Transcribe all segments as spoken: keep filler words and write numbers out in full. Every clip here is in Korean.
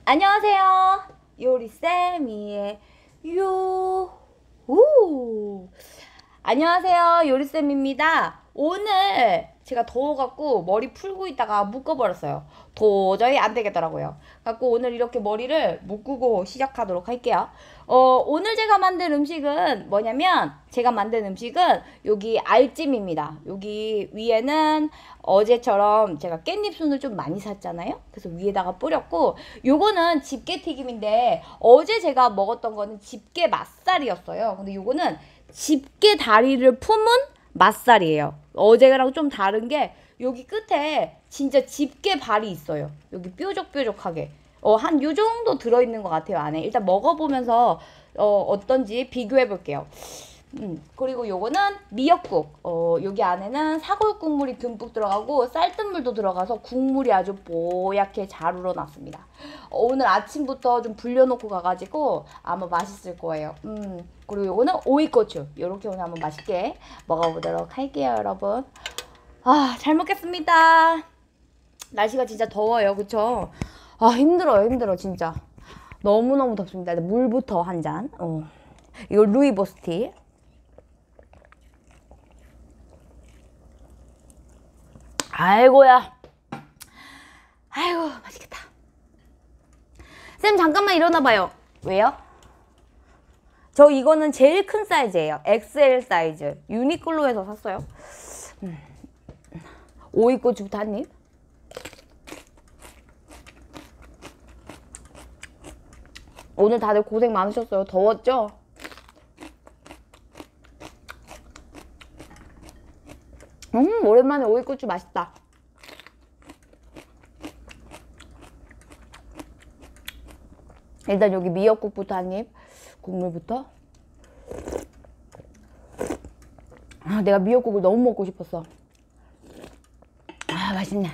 안녕하세요. 요리쌤이에요. 오. 안녕하세요. 요리쌤입니다. 오늘 제가 더워갖고 머리 풀고 있다가 묶어버렸어요. 도저히 안 되겠더라고요. 갖고 오늘 이렇게 머리를 묶고 시작하도록 할게요. 어, 오늘 제가 만든 음식은 뭐냐면, 제가 만든 음식은 여기 알찜입니다. 여기 위에는 어제처럼 제가 깻잎순을 좀 많이 샀잖아요. 그래서 위에다가 뿌렸고, 요거는 집게튀김인데 어제 제가 먹었던 거는 집게 맛살이었어요. 근데 요거는 집게 다리를 품은 맛살이에요. 어제랑 좀 다른 게 여기 끝에 진짜 집게 발이 있어요. 여기 뾰족뾰족하게. 어, 한 요 정도 들어있는 것 같아요, 안에. 일단 먹어보면서 어, 어떤지 비교해 볼게요. 음, 그리고 요거는 미역국. 어, 여기 안에는 사골 국물이 듬뿍 들어가고 쌀뜨물도 들어가서 국물이 아주 뽀얗게 잘 우러났습니다. 어, 오늘 아침부터 좀 불려놓고 가가지고 아마 맛있을 거예요. 음, 그리고 요거는 오이고추. 요렇게 오늘 한번 맛있게 먹어보도록 할게요, 여러분. 아, 잘 먹겠습니다. 날씨가 진짜 더워요, 그쵸? 아, 힘들어요, 힘들어, 진짜. 너무너무 덥습니다. 물부터 한 잔. 어. 이거 루이보스티. 아이고야. 아이고, 맛있겠다. 쌤, 잠깐만 일어나봐요. 왜요? 저 이거는 제일 큰 사이즈예요. 엑스엘 사이즈. 유니클로에서 샀어요. 음. 오이고추부터 한 입. 오늘 다들 고생 많으셨어요. 더웠죠? 음, 오랜만에 오이고추 맛있다. 일단 여기 미역국부터 한 입. 국물부터. 아, 내가 미역국을 너무 먹고 싶었어. 아, 맛있네.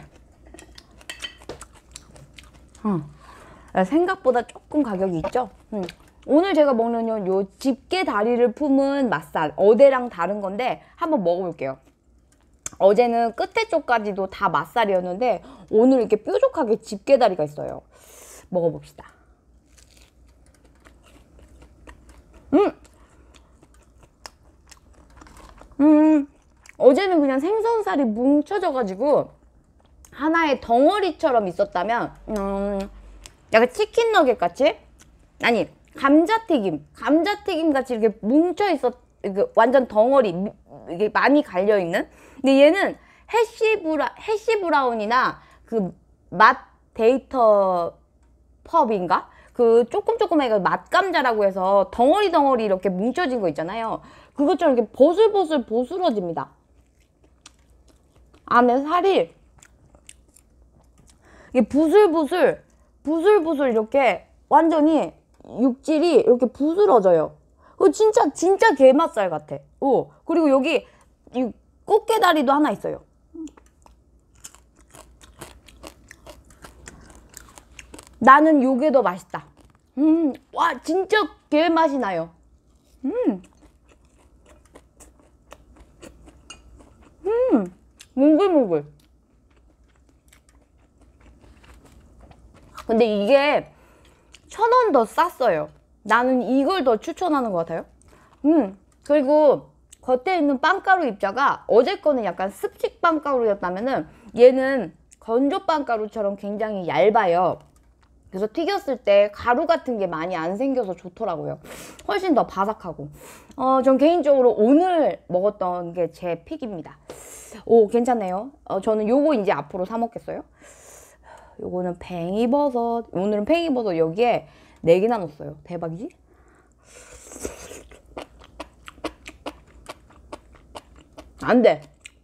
응. 생각보다 조금 가격이 있죠? 응. 오늘 제가 먹는 요, 요 집게 다리를 품은 맛살. 어제랑 다른 건데 한번 먹어볼게요. 어제는 끝에 쪽까지도 다 맛살이었는데 오늘 이렇게 뾰족하게 집게 다리가 있어요. 먹어봅시다. 음! 음, 어제는 그냥 생선살이 뭉쳐져가지고 하나의 덩어리처럼 있었다면, 음, 약간 치킨 너겟 같이? 아니, 감자튀김. 감자튀김 같이 이렇게 뭉쳐있었, 이게 완전 덩어리, 이게 많이 갈려있는? 근데 얘는 해시브라, 해시브라운이나 그 맛 데이터 펍인가? 그 조금 조금하게 맛감자라고 해서 덩어리 덩어리 이렇게 뭉쳐진 거 있잖아요. 그것처럼 이렇게 보슬보슬 보스러집니다. 안에 살이 이게 부슬부슬 부슬부슬 이렇게 완전히 육질이 이렇게 부스러져요. 그 진짜 진짜 게맛살 같아. 오, 그리고 여기 이 꽃게다리도 하나 있어요. 나는 요게 더 맛있다. 음, 와, 진짜 게 맛이 나요. 음, 음, 몽글몽글. 근데 이게 천 원 더 쌌어요. 나는 이걸 더 추천하는 것 같아요. 음, 그리고 겉에 있는 빵가루 입자가 어제 거는 약간 습식 빵가루였다면은 얘는 건조 빵가루처럼 굉장히 얇아요. 그래서 튀겼을 때 가루 같은 게 많이 안 생겨서 좋더라고요. 훨씬 더 바삭하고. 어, 전 개인적으로 오늘 먹었던 게 제 픽입니다. 오, 괜찮네요. 어, 저는 요거 이제 앞으로 사 먹겠어요. 요거는 팽이버섯. 오늘은 팽이버섯 여기에 네 개나 넣었어요. 대박이지? 안 돼.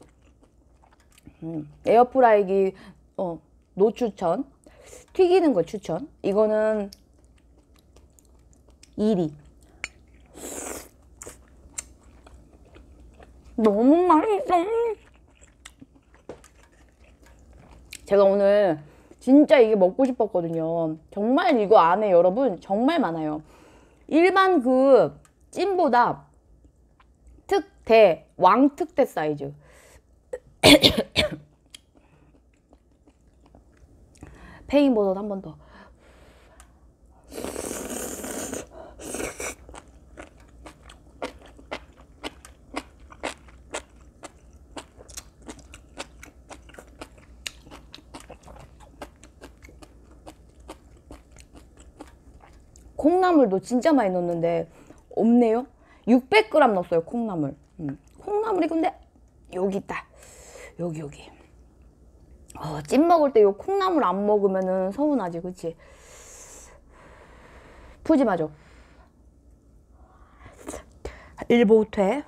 음, 에어프라이기, 어, 노추천. 튀기는 거 추천. 이거는 일 위. 너무 맛있어. 제가 오늘 진짜 이게 먹고 싶었거든요. 정말 이거 안에 여러분 정말 많아요. 일반 그 찜보다 특대, 왕특대 사이즈. 페인버섯 한 번 더. 콩나물도 진짜 많이 넣었는데 없네요. 육백 그램 넣었어요, 콩나물. 음. 콩나물이 근데 여기 있다. 여기 여기. 어, 찜 먹을 때 요 콩나물 안 먹으면은 서운하지, 그치? 푸짐하죠? 일보태.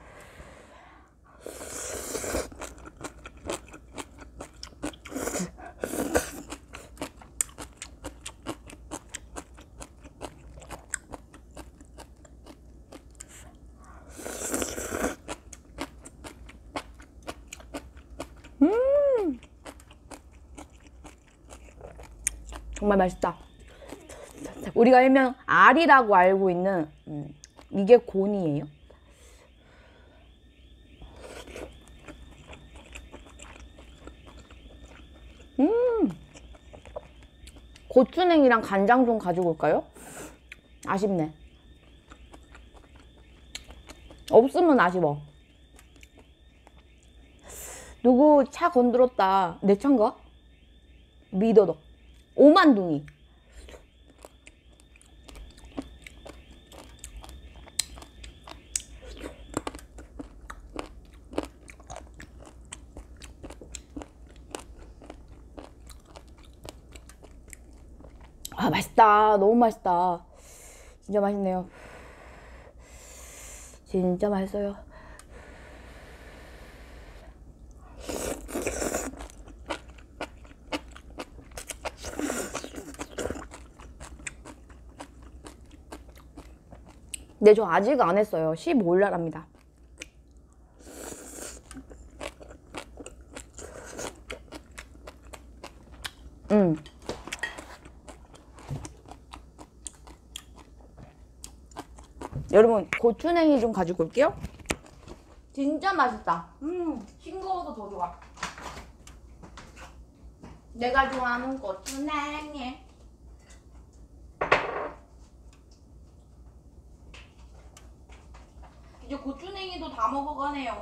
음, 정말 맛있다. 우리가 일명 알이라고 알고 있는 음, 이게 곤이에요. 음, 고추냉이랑 간장 좀 가지고 올까요? 아쉽네. 없으면 아쉬워. 누구 차 건드렸다. 내 차인가? 믿어도. 오만둥이. 아, 맛있다. 너무 맛있다. 진짜 맛있네요. 진짜 맛있어요. 근데 저 아직 안 했어요. 십오 일 날 합니다. 음. 여러분, 고추냉이 좀 가지고 올게요. 진짜 맛있다. 음, 싱거워서 더 좋아. 내가 좋아하는 고추냉이. 이제 고추냉이도 다 먹어가네요.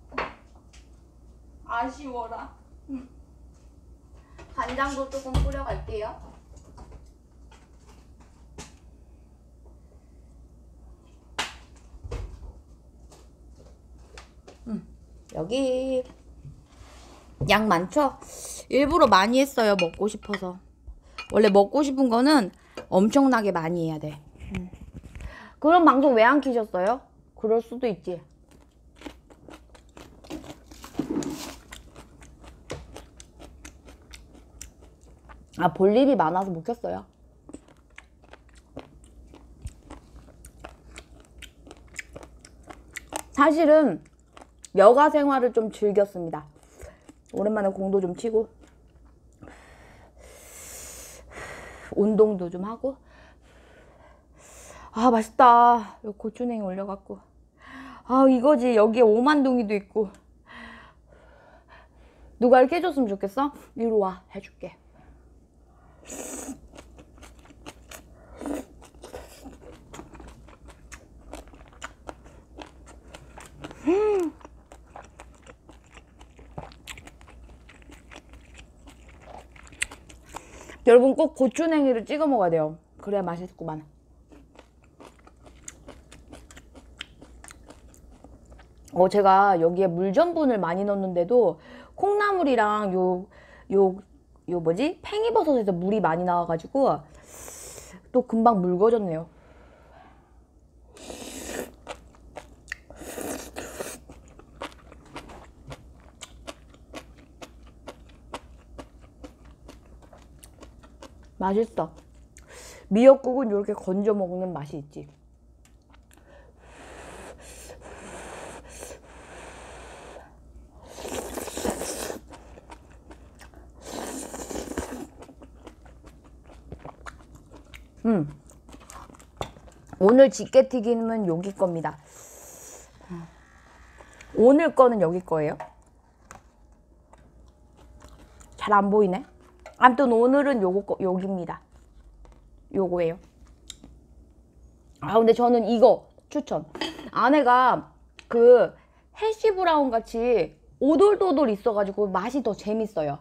아쉬워라. 음. 간장도 조금 뿌려갈게요. 음, 여기 양 많죠? 일부러 많이 했어요. 먹고 싶어서. 원래 먹고 싶은 거는 엄청나게 많이 해야 돼. 음. 그런 방송 왜 안 키셨어요? 그럴 수도 있지. 아, 볼 일이 많아서 못 켰어요. 사실은 여가 생활을 좀 즐겼습니다. 오랜만에 공도 좀 치고 운동도 좀 하고. 아, 맛있다. 요 고추냉이 올려갖고. 아, 이거지. 여기에 오만둥이도 있고. 누가 이렇게 해줬으면 좋겠어? 이리 와, 해줄게. 음. 여러분 꼭 고추냉이를 찍어 먹어야 돼요. 그래야 맛있구만. 어, 제가 여기에 물전분을 많이 넣었는데도 콩나물이랑 요, 요, 요 뭐지? 팽이버섯에서 물이 많이 나와가지고 또 금방 묽어졌네요. 맛있어. 미역국은 이렇게 건져 먹는 맛이 있지. 음. 오늘 집게튀김은 여기 겁니다. 오늘 거는 여기 거예요. 잘 안 보이네. 아무튼 오늘은 요거 거, 여기입니다. 요거예요. 아, 근데 저는 이거 추천. 안에가 그 해시브라운 같이 오돌도돌 있어가지고 맛이 더 재밌어요.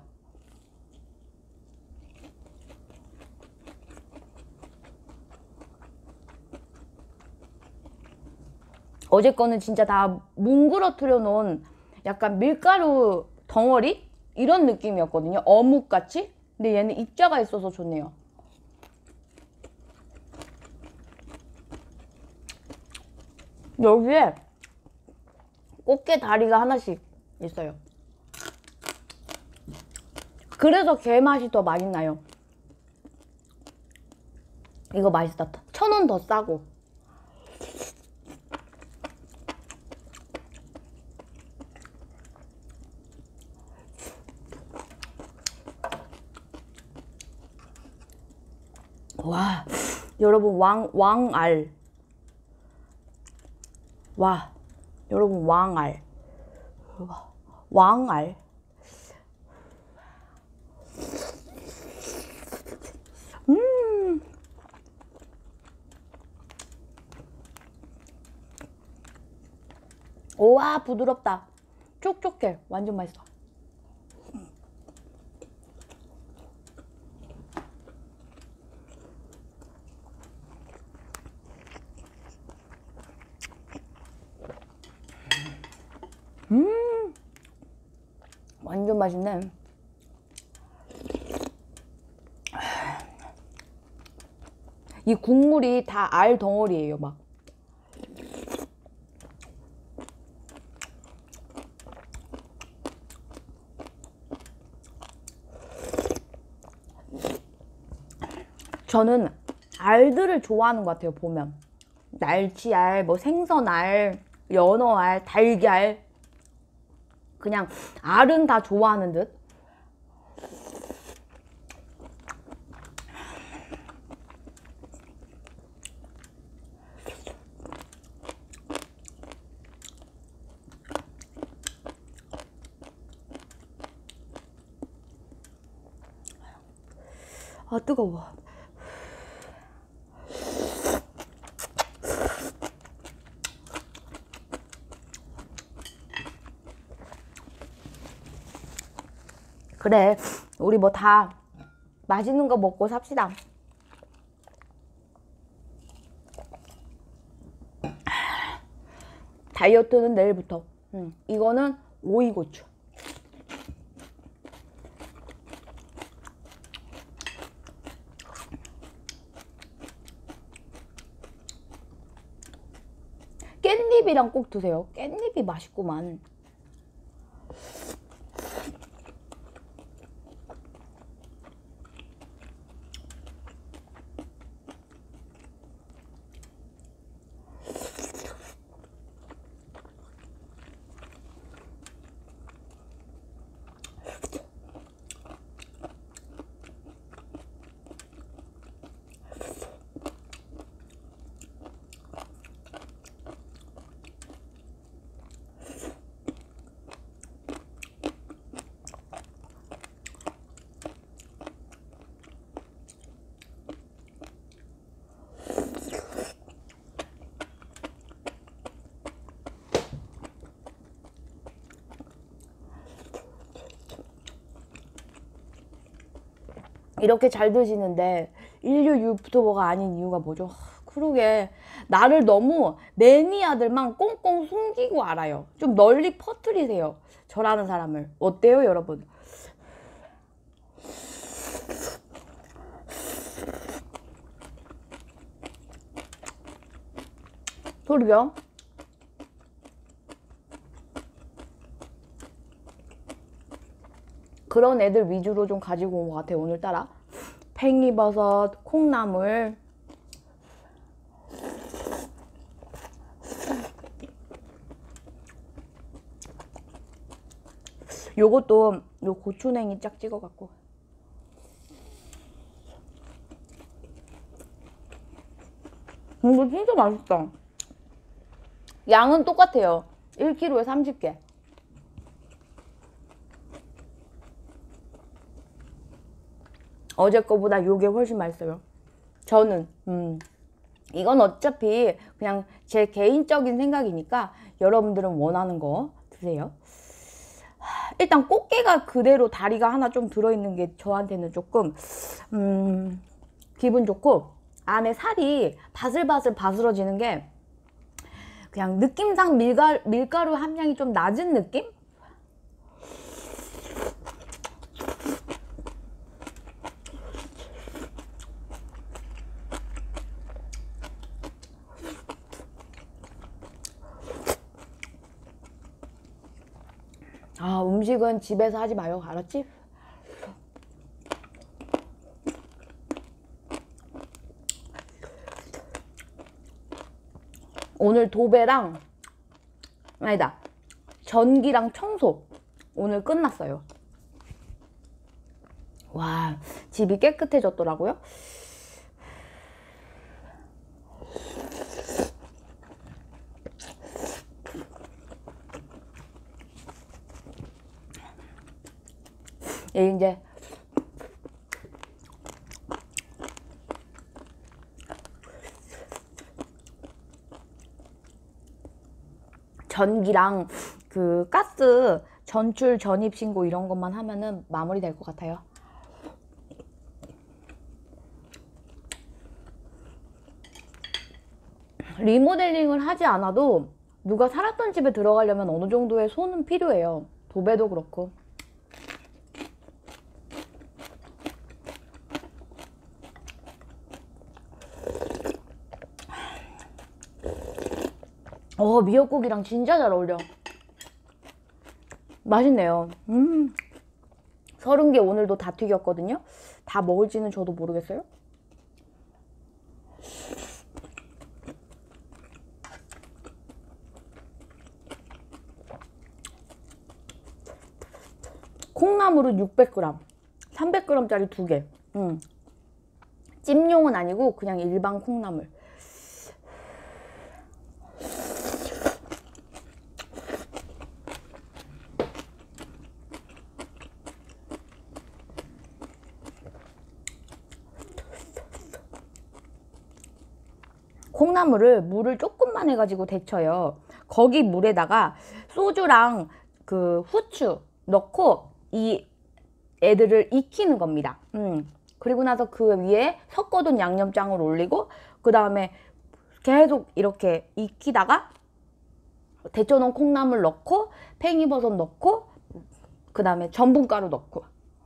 어제 거는 진짜 다 뭉그러뜨려 놓은 약간 밀가루 덩어리? 이런 느낌이었거든요. 어묵같이? 근데 얘는 입자가 있어서 좋네요. 여기에 꽃게 다리가 하나씩 있어요. 그래서 게 맛이 더 많이 나요. 이거 맛있다. 천 원 더 싸고. 와, 여러분 왕, 왕알. 와, 여러분 왕알. 왕알. 음. 우와, 부드럽다. 촉촉해. 완전 맛있어. 음, 완전 맛있네. 이 국물이 다 알 덩어리예요, 막. 저는 알들을 좋아하는 것 같아요, 보면. 날치알, 뭐 생선알, 연어알, 달걀. 그냥 알은 다 좋아하는 듯. 아, 뜨거워. 그래, 우리 뭐 다 맛있는 거 먹고 삽시다. 다이어트는 내일부터. 음, 이거는 오이고추. 깻잎이랑 꼭 드세요. 깻잎이 맛있구만. 이렇게 잘 드시는데 인류 유튜버가 아닌 이유가 뭐죠? 그러게, 나를 너무 매니아들만 꽁꽁 숨기고 알아요. 좀 널리 퍼뜨리세요, 저라는 사람을. 어때요, 여러분? 그러게요. 그런 애들 위주로 좀 가지고 온 것 같아요, 오늘따라. 팽이버섯, 콩나물. 요것도 요 고추냉이 쫙 찍어갖고. 이거 진짜 맛있다. 양은 똑같아요. 일 킬로그램에 삼십 개. 어제 거보다 요게 훨씬 맛있어요. 저는. 음. 이건 어차피 그냥 제 개인적인 생각이니까 여러분들은 원하는 거 드세요. 일단 꽃게가 그대로 다리가 하나 좀 들어있는 게 저한테는 조금 음, 기분 좋고, 안에 살이 바슬바슬 바스러지는 게 그냥 느낌상 밀가, 밀가루 함량이 좀 낮은 느낌? 아, 음식은 집에서 하지 말고, 알았지? 오늘 도배랑, 아니다, 전기랑 청소 오늘 끝났어요. 와, 집이 깨끗해졌더라고요. 이제 전기랑 그 가스 전출 전입 신고 이런 것만 하면은 마무리 될 것 같아요. 리모델링을 하지 않아도 누가 살았던 집에 들어가려면 어느 정도의 손은 필요해요. 도배도 그렇고. 어, 미역국이랑 진짜 잘 어울려. 맛있네요. 음, 서른 개 오늘도 다 튀겼거든요. 다 먹을지는 저도 모르겠어요. 콩나물은 육백 그램, 삼백 그램짜리 두 개. 음. 찜용은 아니고 그냥 일반 콩나물. 콩나물을 물을 조금만 해가지고 데쳐요. 거기 물에다가 소주랑 그 후추 넣고 이 애들을 익히는 겁니다. 음. 그리고 나서 그 위에 섞어둔 양념장을 올리고 그 다음에 계속 이렇게 익히다가 데쳐놓은 콩나물 넣고 팽이버섯 넣고 그 다음에 전분가루 넣고.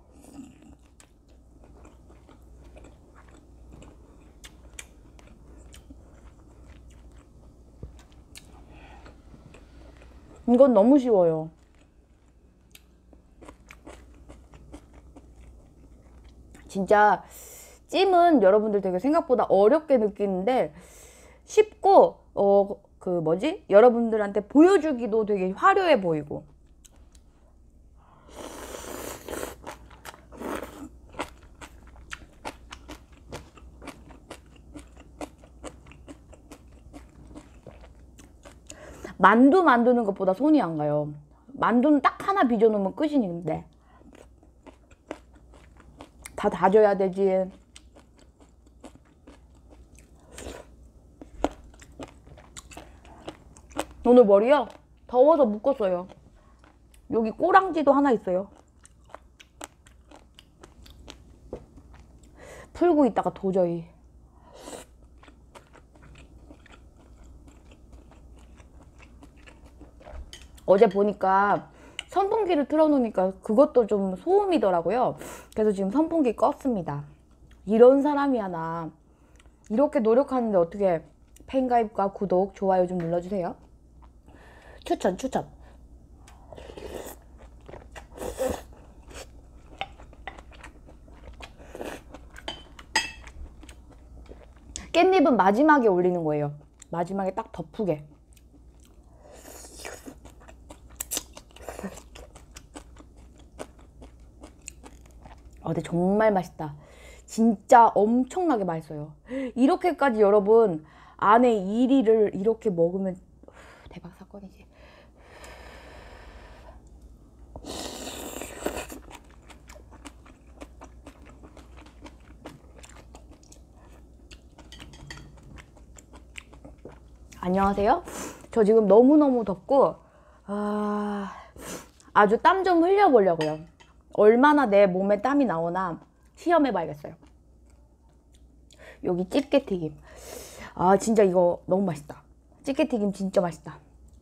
이건 너무 쉬워요. 진짜 찜은 여러분들 되게 생각보다 어렵게 느끼는데 쉽고 어 그 뭐지? 여러분들한테 보여주기도 되게 화려해 보이고. 만두 만드는 것보다 손이 안 가요. 만두는 딱 하나 빚어놓으면 끝이는데 다 다져야 되지. 오늘 머리요? 더워서 묶었어요. 여기 꼬랑지도 하나 있어요. 풀고 있다가 도저히. 어제 보니까 선풍기를 틀어놓으니까 그것도 좀 소음이더라고요. 그래서 지금 선풍기 껐습니다. 이런 사람이야 나. 이렇게 노력하는데 어떻게 팬가입과 구독, 좋아요 좀 눌러주세요. 추천 추천. 깻잎은 마지막에 올리는 거예요. 마지막에 딱 덮으게. 아, 근데 정말 맛있다. 진짜 엄청나게 맛있어요. 이렇게까지 여러분 안에 이리를 이렇게 먹으면 대박 사건이지. 안녕하세요. 저 지금 너무너무 덥고 아, 아주 땀 좀 흘려보려고요. 얼마나 내 몸에 땀이 나오나 시험해봐야겠어요. 여기 집게튀김. 아 진짜 이거 너무 맛있다. 찌개튀김 진짜 맛있다.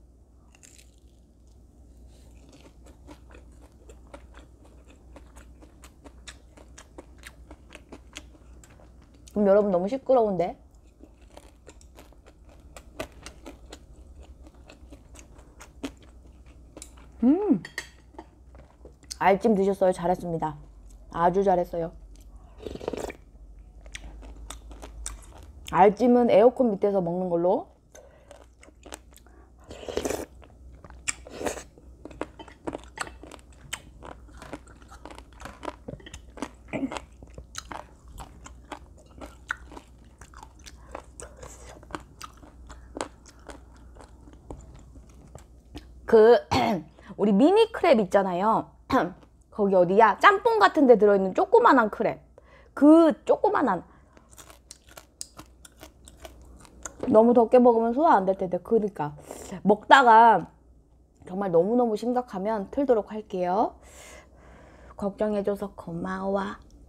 그럼 여러분 너무 시끄러운데? 음, 알찜 드셨어요? 잘했습니다. 아주 잘했어요. 알찜은 에어컨 밑에서 먹는 걸로. 그 우리 미니 크랩 있잖아요. 거기 어디야? 짬뽕 같은 데 들어있는 조그만한 크랩. 그 조그만한, 너무 덥게 먹으면 소화 안 될 텐데. 그러니까 먹다가 정말 너무너무 심각하면 틀도록 할게요. 걱정해줘서 고마워.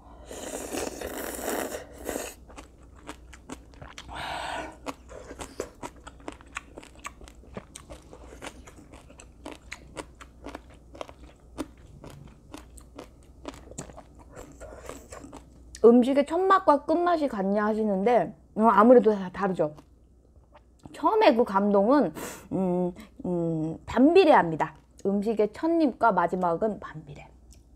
음식의 첫맛과 끝맛이 같냐 하시는데 아무래도 다 다르죠. 처음에 그 감동은 음, 음, 반비례합니다. 음식의 첫입과 마지막은 반비례.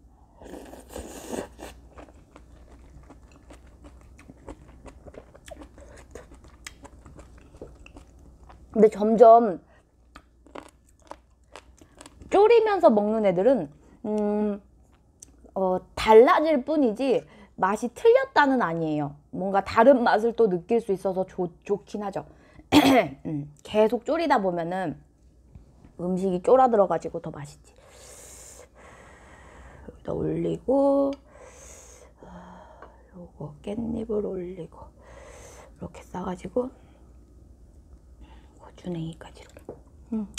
근데 점점 졸이면서 먹는 애들은 음, 어, 달라질 뿐이지 맛이 틀렸다는 아니에요. 뭔가 다른 맛을 또 느낄 수 있어서 좋, 좋긴 하죠. 음, 계속 졸이다 보면은 음식이 쫄아들어가지고 더 맛있지. 여기다 올리고, 요거 깻잎을 올리고, 이렇게 싸가지고 고추냉이까지 이렇게. 음.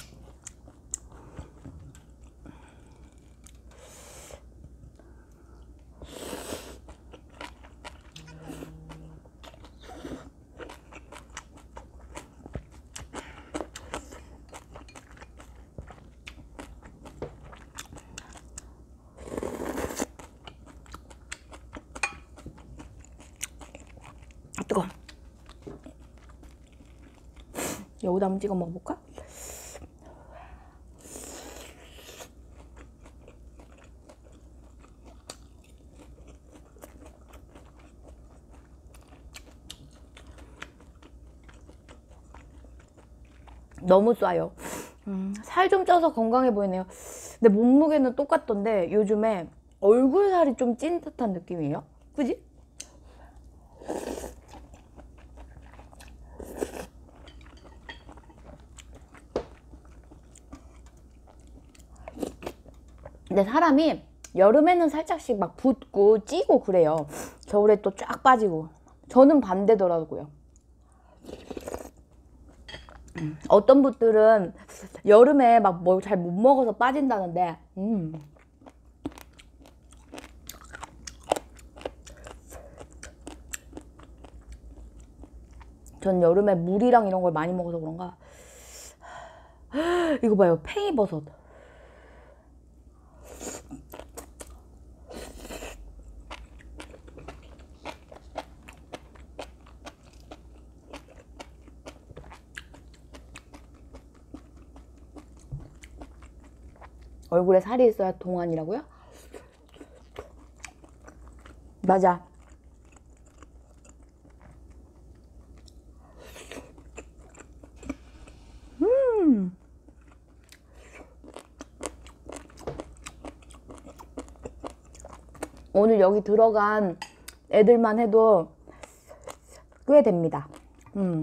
뜨거워. 여기다 한번 찍어 먹어볼까? 너무 쏴요. 음, 살 좀 쪄서 건강해 보이네요. 근데 몸무게는 똑같던데 요즘에 얼굴 살이 좀 찐 듯한 느낌이에요. 그지? 근데 사람이 여름에는 살짝씩 막 붓고 찌고 그래요. 겨울에 또 쫙 빠지고. 저는 반대더라고요. 음, 어떤 분들은 여름에 막 뭘 잘 못 먹어서 빠진다는데 음. 전 여름에 물이랑 이런 걸 많이 먹어서 그런가. 이거 봐요, 팽이버섯. 얼굴에 살이 있어야 동안이라고요? 맞아. 음. 오늘 여기 들어간 애들만 해도 꽤 됩니다. 음.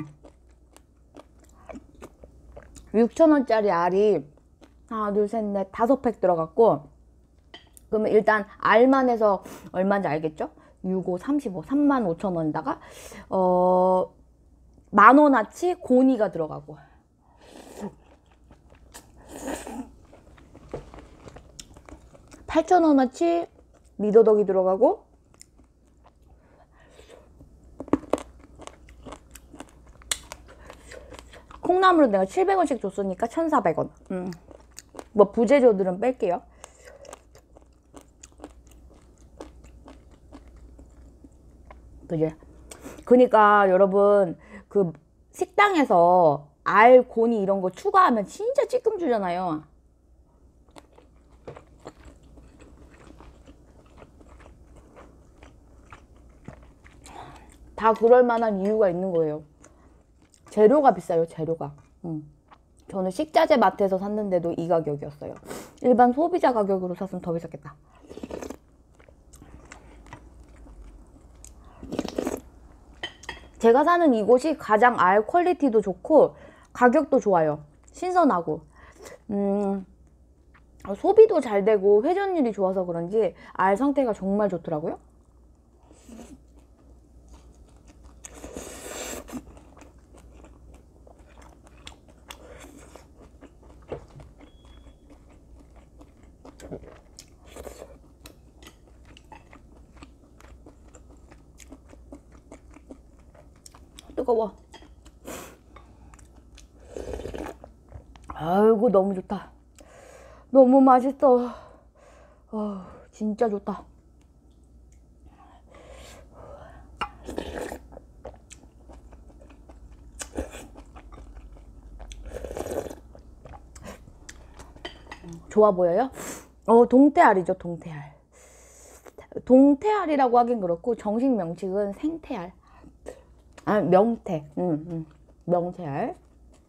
육천 원짜리 알이 하나, 둘, 셋, 넷, 다섯 팩 들어갔고, 그러면 일단 알만 해서 얼마인지 알겠죠? 육, 오, 삼십오, 삼만 오천 원에다가 어, 만 원어치 고니가 들어가고, 팔천 원어치 미더덕이 들어가고, 콩나물 콩나물은 내가 칠백 원씩 줬으니까 천사백 원. 음. 뭐 부재료들은 뺄게요. 그지? 그니까 여러분 그 식당에서 알, 고니 이런 거 추가하면 진짜 찔끔 주잖아요. 다 그럴 만한 이유가 있는 거예요. 재료가 비싸요, 재료가. 음. 저는 식자재 마트에서 샀는데도 이 가격이었어요. 일반 소비자 가격으로 샀으면 더 비쌌겠다. 제가 사는 이곳이 가장 알 퀄리티도 좋고 가격도 좋아요. 신선하고 음, 소비도 잘 되고 회전율이 좋아서 그런지 알 상태가 정말 좋더라고요. 뜨거워. 아이고 너무 좋다. 너무 맛있어. 어, 진짜 좋다. 좋아 보여요? 어, 동태알이죠, 동태알. 동태알이라고 하긴 그렇고 정식 명칭은 생태알. 아, 명태. 음, 음. 명태알.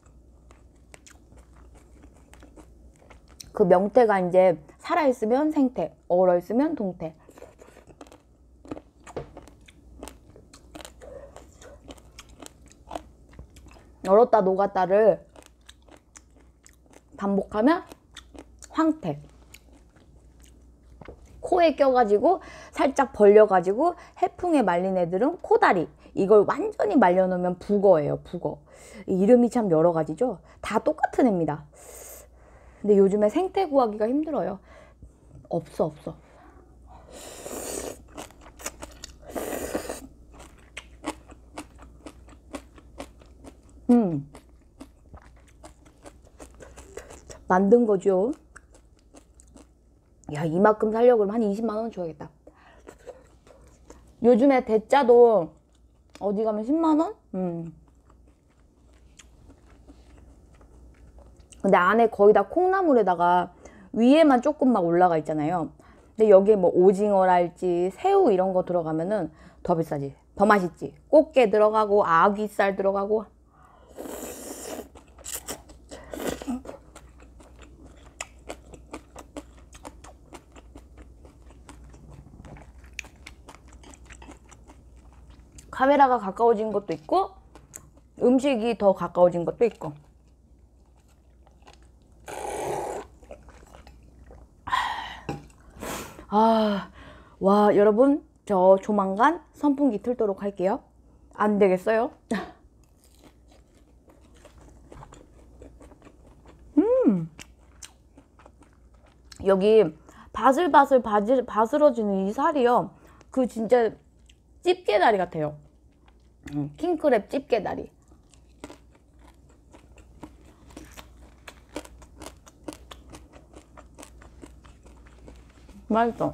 그 명태가 이제 살아있으면 생태, 얼어있으면 동태. 얼었다 녹았다를 반복하면 황태. 코에 껴가지고 살짝 벌려가지고 해풍에 말린 애들은 코다리. 이걸 완전히 말려놓으면 북어예요, 북어. 이름이 참 여러 가지죠. 다 똑같은 애입니다. 근데 요즘에 생태 구하기가 힘들어요. 없어, 없어. 음. 만든 거죠. 야, 이만큼 살려고 그러면 한 이십만 원 줘야겠다. 요즘에 대짜도 어디 가면 십만 원? 음. 근데 안에 거의 다 콩나물에다가 위에만 조금 막 올라가 있잖아요. 근데 여기에 뭐 오징어랄지 새우 이런 거 들어가면은 더 비싸지. 더 맛있지. 꽃게 들어가고 아귀살 들어가고. 카메라가 가까워진 것도 있고 음식이 더 가까워진 것도 있고. 아, 와, 여러분 저 조만간 선풍기 틀도록 할게요. 안 되겠어요? 음, 여기 바슬바슬 바질, 바스러지는 이 살이요, 그 진짜 집게다리 같아요. 음, 킹크랩 집게다리. 맛있어.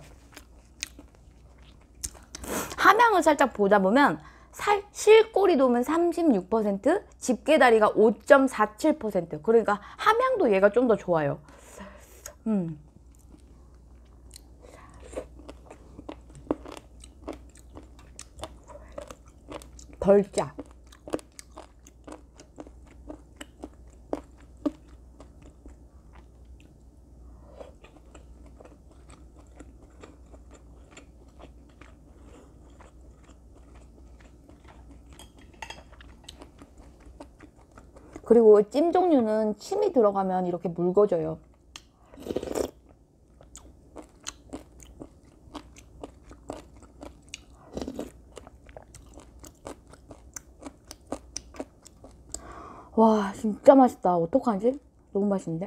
함양을 살짝 보다 보면 살, 실꼬리 도면 삼십육 퍼센트, 집게다리가 오 점 사칠 퍼센트. 그러니까 함양도 얘가 좀 더 좋아요. 음. 덜 짜. 그리고 찜 종류는 침이 들어가면 이렇게 묽어져요. 와, 진짜 맛있다. 어떡하지? 너무 맛있는데?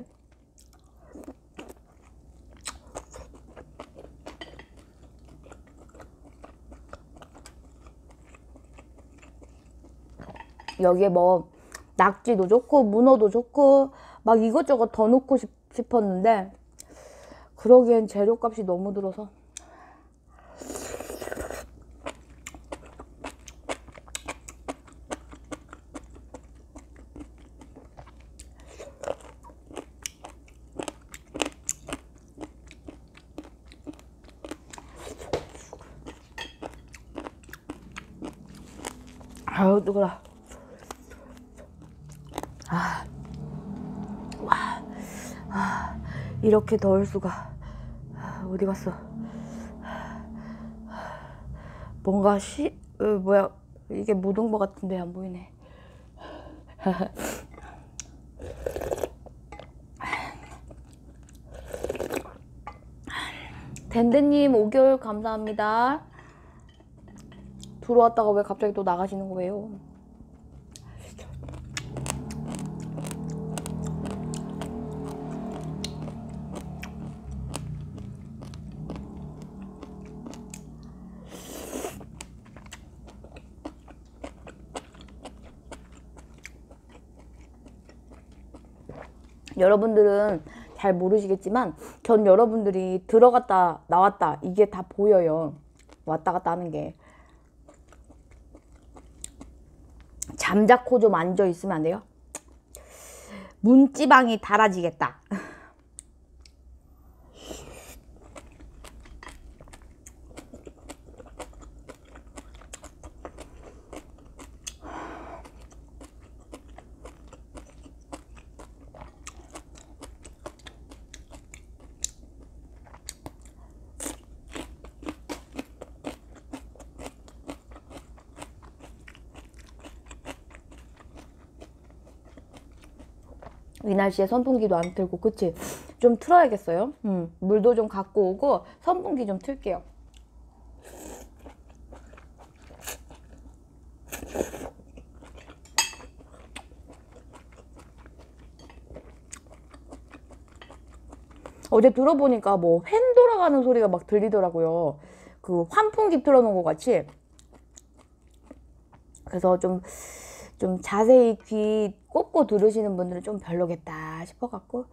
여기에 뭐 낙지도 좋고 문어도 좋고 막 이것저것 더 넣고 싶, 싶었는데 그러기엔 재료값이 너무 들어서. 아유 뜨거라. 아, 와, 아, 이렇게 더울 수가. 아, 어디 갔어? 뭔가 시, 어, 뭐야, 이게 묻은 것 같은데 안 보이네. 댄댄님 오 개월 감사합니다. 들어왔다가 왜 갑자기 또 나가시는 거예요? 여러분들은 잘 모르시겠지만 전 여러분들이 들어갔다 나왔다 이게 다 보여요. 왔다 갔다 하는 게. 잠자코 좀 앉아 있으면 안 돼요? 문지방이 달아지겠다. 이 날씨에 선풍기도 안 틀고, 그치? 좀 틀어야겠어요. 음, 물도 좀 갖고 오고 선풍기 좀 틀게요. 어제 들어보니까 뭐 팬 돌아가는 소리가 막 들리더라고요. 그 환풍기 틀어놓은 것 같이. 그래서 좀, 좀 자세히 귀 꽂고 들으시는 분들은 좀 별로겠다 싶어갖고.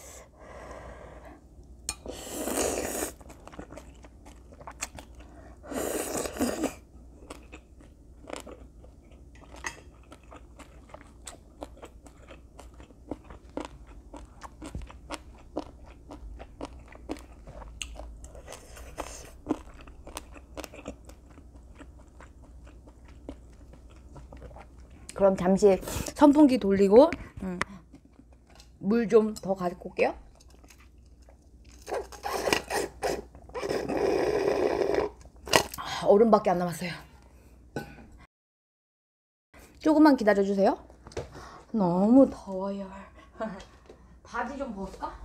그럼 잠시 선풍기 돌리고 음, 물 좀 더 가지고 올게요. 얼음밖에 안 남았어요. 조금만 기다려주세요. 너무 더워요. 바지 좀 벗을까?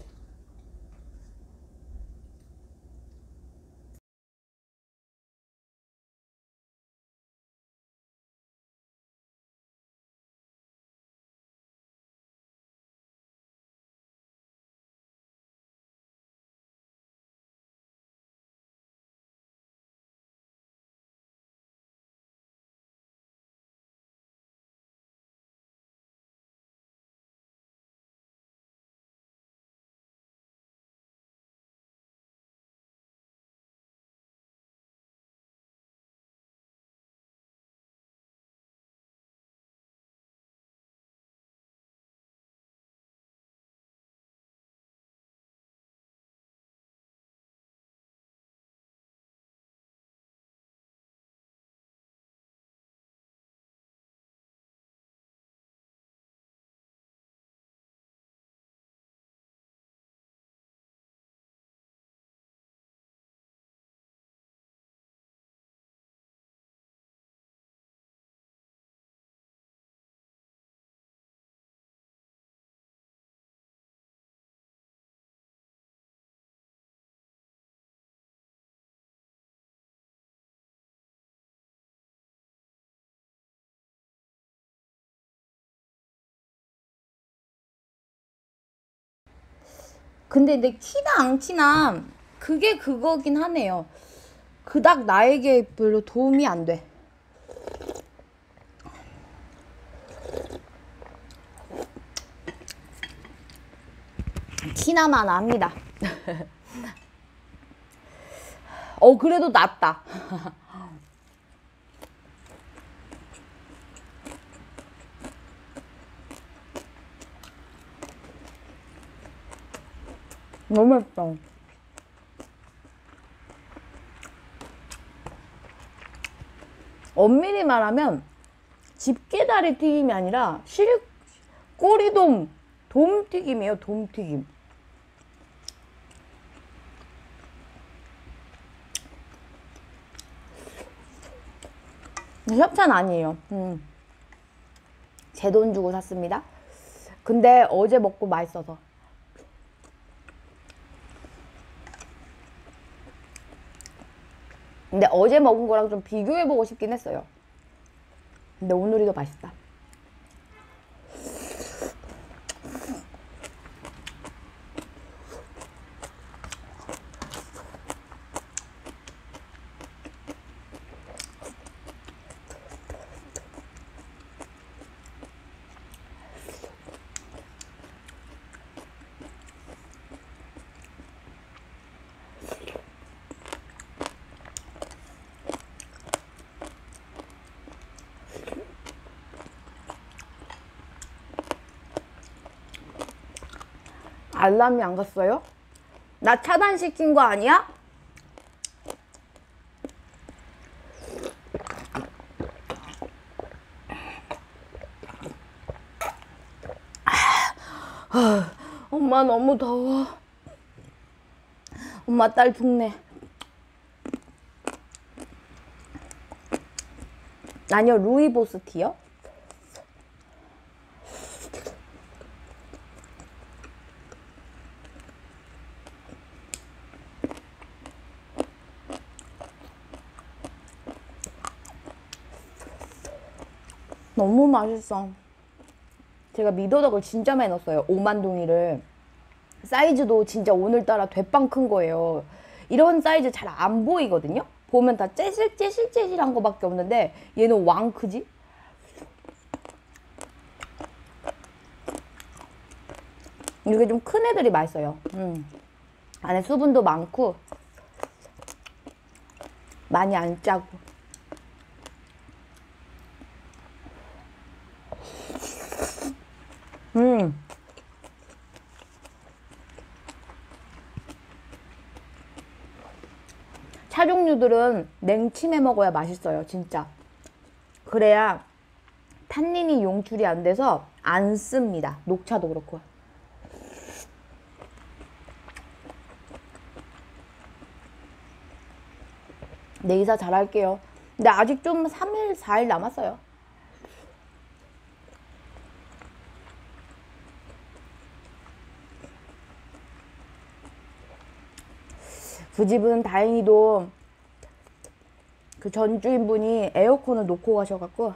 근데 내 티나 안 티나 그게 그거긴 하네요. 그닥 나에게 별로 도움이 안 돼. 혹시나마나 합니다. 어 그래도 낫다. 너무 맛있다. 엄밀히 말하면 집게다리 튀김이 아니라 실 꼬리돔 돔튀김이에요. 돔튀김. 협찬 아니에요. 음. 제 돈 주고 샀습니다. 근데 어제 먹고 맛있어서. 근데 어제 먹은 거랑 좀 비교해보고 싶긴 했어요. 근데 오늘이 더 맛있다. 알람이 안 갔어요? 나 차단시킨 거 아니야? 아, 엄마 너무 더워. 엄마 딸 죽네. 아니요, 루이보스 티요? 너무 맛있어. 제가 미더덕을 진짜 많이 넣었어요. 오만 동이를. 사이즈도 진짜 오늘따라 대빵 큰 거예요. 이런 사이즈 잘 안 보이거든요. 보면 다 째실째실째실한 거밖에 없는데 얘는 왕 크지? 이게 좀 큰 애들이 맛있어요. 음. 안에 수분도 많고 많이 안 짜고. 음. 차 종류들은 냉침해 먹어야 맛있어요. 진짜. 그래야 탄닌이 용출이 안 돼서 안 씁니다. 녹차도 그렇고. 네, 이사 잘할게요. 근데 아직 좀 삼 일, 사 일 남았어요. 그 집은 다행히도 그 전 주인분이 에어컨을 놓고 가셔갖고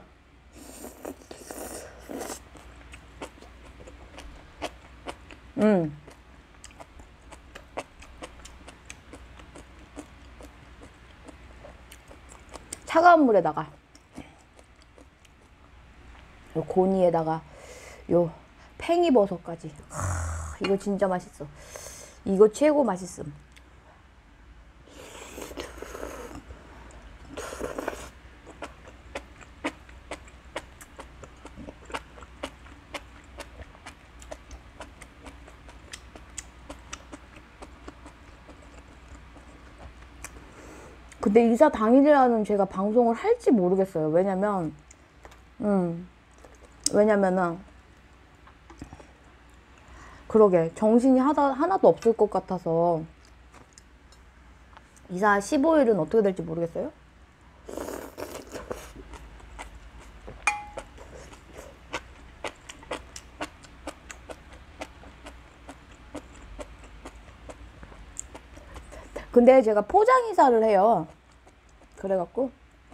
음 차가운 물에다가 요 고니에다가 요 팽이버섯까지. 하, 이거 진짜 맛있어. 이거 최고 맛있음. 근데 이사 당일이라는 제가 방송을 할지 모르겠어요. 왜냐면 음 왜냐면은 그러게 정신이 하다, 하나도 없을 것 같아서. 이사 십오 일은 어떻게 될지 모르겠어요. 근데 제가 포장 이사를 해요. 그래갖고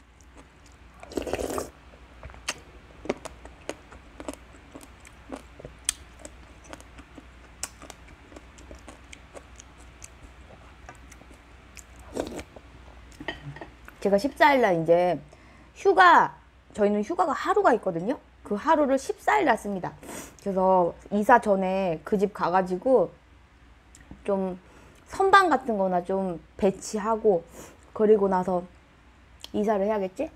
제가 십사 일날 이제 휴가, 저희는 휴가가 하루가 있거든요. 그 하루를 십사 일 날 씁니다. 그래서 이사 전에 그 집 가가지고 좀 선반 같은 거나 좀 배치하고 그리고 나서 이사를 해야겠지?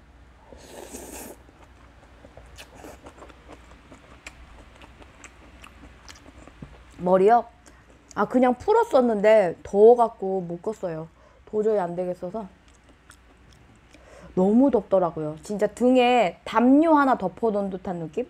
머리요? 아 그냥 풀었었는데 더워갖고 못 껐어요. 도저히 안 되겠어서. 너무 덥더라고요. 진짜 등에 담요 하나 덮어놓은 듯한 느낌?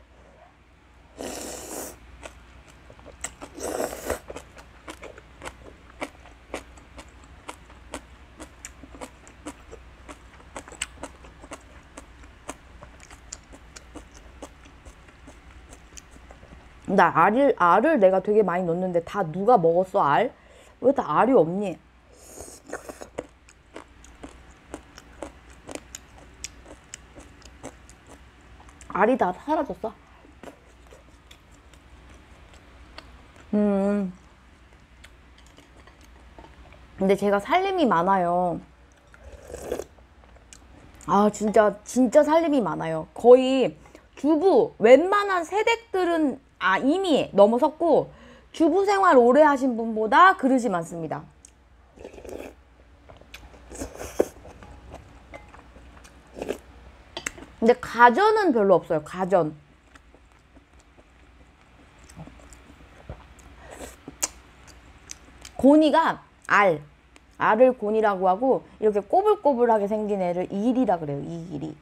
나 알을, 알을 내가 되게 많이 넣었는데 다 누가 먹었어, 알? 왜 다 알이 없니? 알이 다 사라졌어. 음. 근데 제가 살림이 많아요. 아, 진짜, 진짜 살림이 많아요. 거의 주부, 웬만한 세댁들은 아, 이미 넘어섰고, 주부 생활 오래 하신 분보다 그릇이 많습니다. 근데 가전은 별로 없어요, 가전. 고니가 알. 알을 곤이라고 하고, 이렇게 꼬불꼬불하게 생긴 애를 일이라 그래요, 이일이.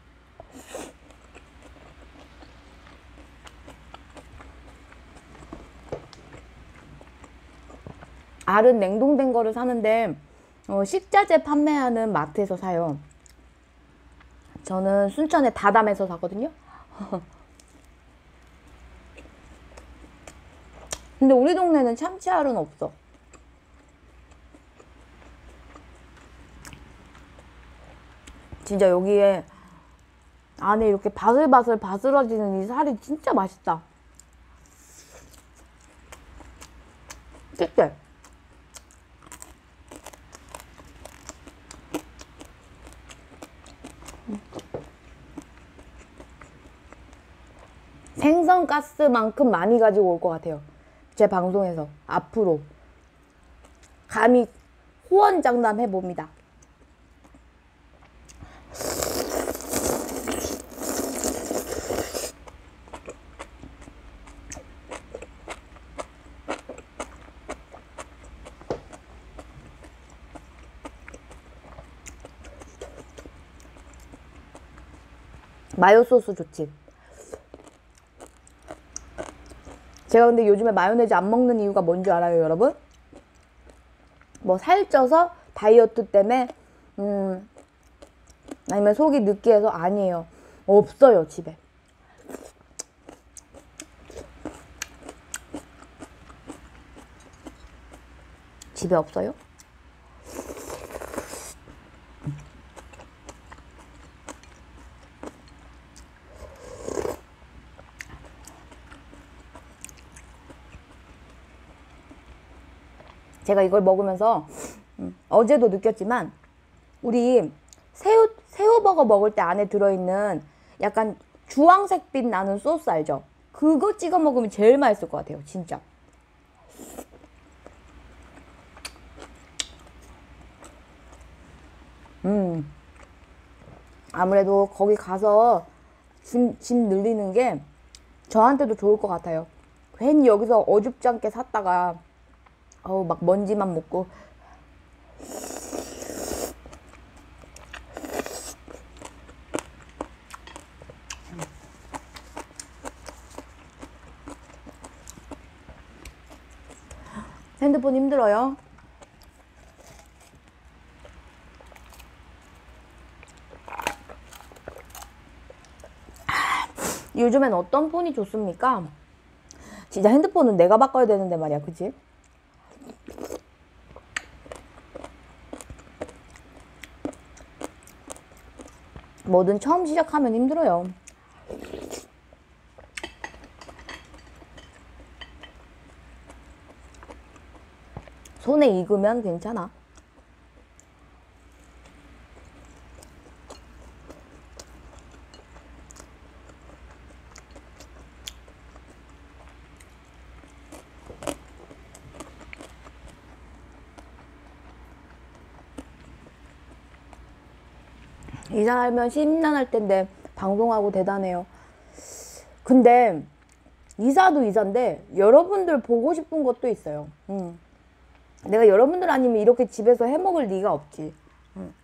알은 냉동된 거를 사는데, 어, 식자재 판매하는 마트에서 사요. 저는 순천의 다담에서 사거든요. 근데 우리 동네는 참치알은 없어. 진짜 여기에 안에 이렇게 바슬바슬 바스러지는 이 살이 진짜 맛있다. 그치? 생선가스만큼 많이 가지고 올 것 같아요. 제 방송에서 앞으로 감히 호언장담 해봅니다. 마요 소스 좋지. 제가 근데 요즘에 마요네즈 안 먹는 이유가 뭔지 알아요, 여러분? 뭐 살쪄서 다이어트 때문에 음 아니면 속이 느끼해서 아니에요. 없어요, 집에. 집에 없어요? 제가 이걸 먹으면서 음, 어제도 느꼈지만 우리 새우 새우버거 먹을 때 안에 들어있는 약간 주황색빛 나는 소스 알죠? 그거 찍어 먹으면 제일 맛있을 것 같아요, 진짜. 음 아무래도 거기 가서 짐, 짐 늘리는 게 저한테도 좋을 것 같아요. 괜히 여기서 어줍지 않게 샀다가 어우 막 먼지만 먹고. 핸드폰 힘들어요. 요즘엔 어떤 폰이 좋습니까? 진짜 핸드폰은 내가 바꿔야 되는데 말이야, 그치? 뭐든 처음 시작하면 힘들어요. 손에 익으면 괜찮아. 이사 살면 십 년 할 텐데 방송하고 대단해요. 근데 이사도 이사인데 여러분들 보고 싶은 것도 있어요. 음. 내가 여러분들 아니면 이렇게 집에서 해먹을 리가 없지. 음.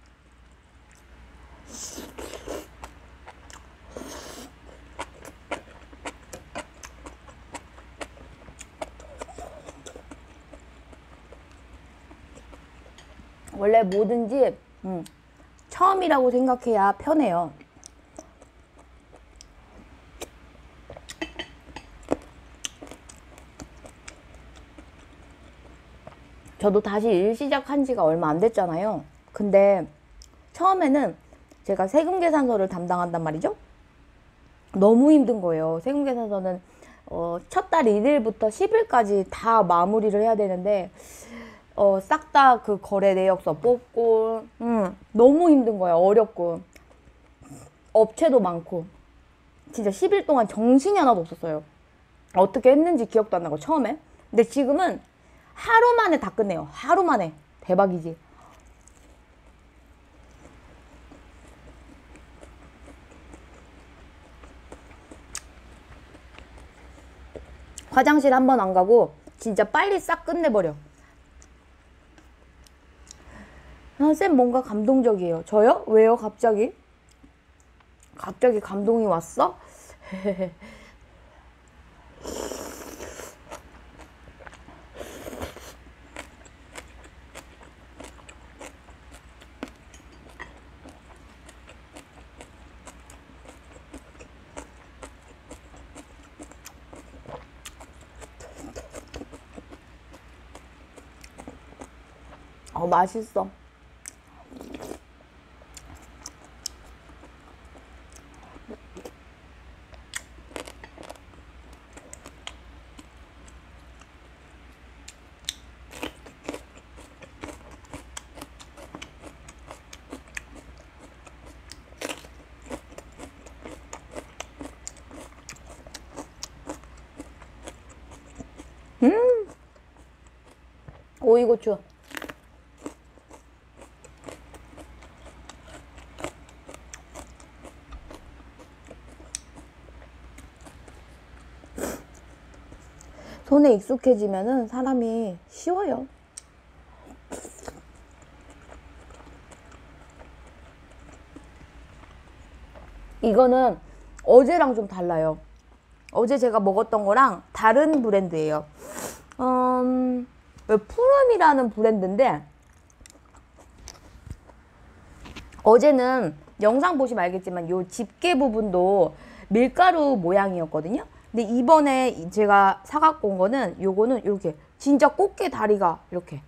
원래 뭐든지 음, 처음이라고 생각해야 편해요. 저도 다시 일 시작한 지가 얼마 안 됐잖아요. 근데 처음에는 제가 세금계산서를 담당한단 말이죠. 너무 힘든 거예요. 세금계산서는 어, 첫 달 일 일부터 십 일까지 다 마무리를 해야 되는데 어, 싹 다 그 거래 내역서 뽑고 음, 너무 힘든 거야. 어렵고 업체도 많고 진짜 십 일 동안 정신이 하나도 없었어요. 어떻게 했는지 기억도 안 나고 처음에. 근데 지금은 하루 만에 다 끝내요. 하루 만에. 대박이지. 화장실 한 번 안 가고 진짜 빨리 싹 끝내버려. 아, 쌤 뭔가 감동적이에요. 저요? 왜요? 갑자기? 갑자기 감동이 왔어? 어, 맛있어. 음! 오이고추. 손에 익숙해지면은 사람이 쉬워요. 이거는 어제랑 좀 달라요. 어제 제가 먹었던 거랑 다른 브랜드예요. 음, 푸름이라는 브랜드인데 어제는 영상 보시면 알겠지만 요 집게 부분도 밀가루 모양이었거든요. 근데 이번에 제가 사갖고 온 거는 요거는 이렇게 진짜 꽃게 다리가 이렇게.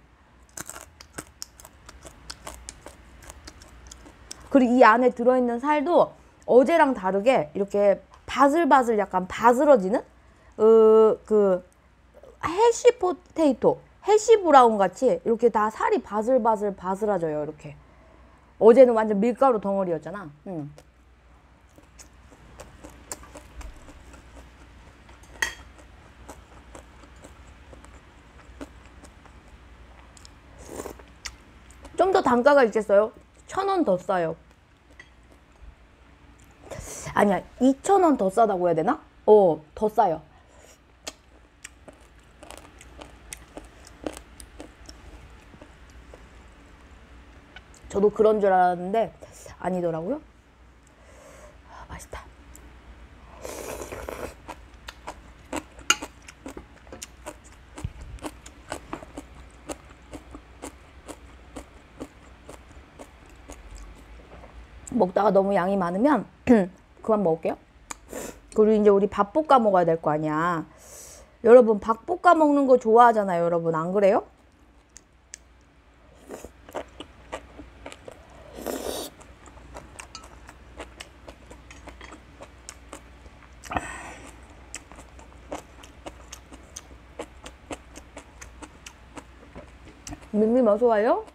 그리고 이 안에 들어있는 살도 어제랑 다르게 이렇게 바슬바슬 약간 바스러지는 어, 그 해시 포테이토, 해시 브라운 같이 이렇게 다 살이 바슬바슬 바스라져요. 이렇게. 어제는 완전 밀가루 덩어리였잖아. 응. 좀 더 단가가 있겠어요? 천 원 더 싸요. 아니야, 이천 원 더 싸다고 해야 되나? 어, 더 싸요. 저도 그런 줄 알았는데 아니더라고요. 아, 맛있다. 먹다가 너무 양이 많으면 그만 먹을게요. 그리고 이제 우리 밥 볶아 먹어야 될 거 아니야. 여러분 밥 볶아 먹는 거 좋아하잖아요. 여러분 안 그래요? 민님 어서 와요.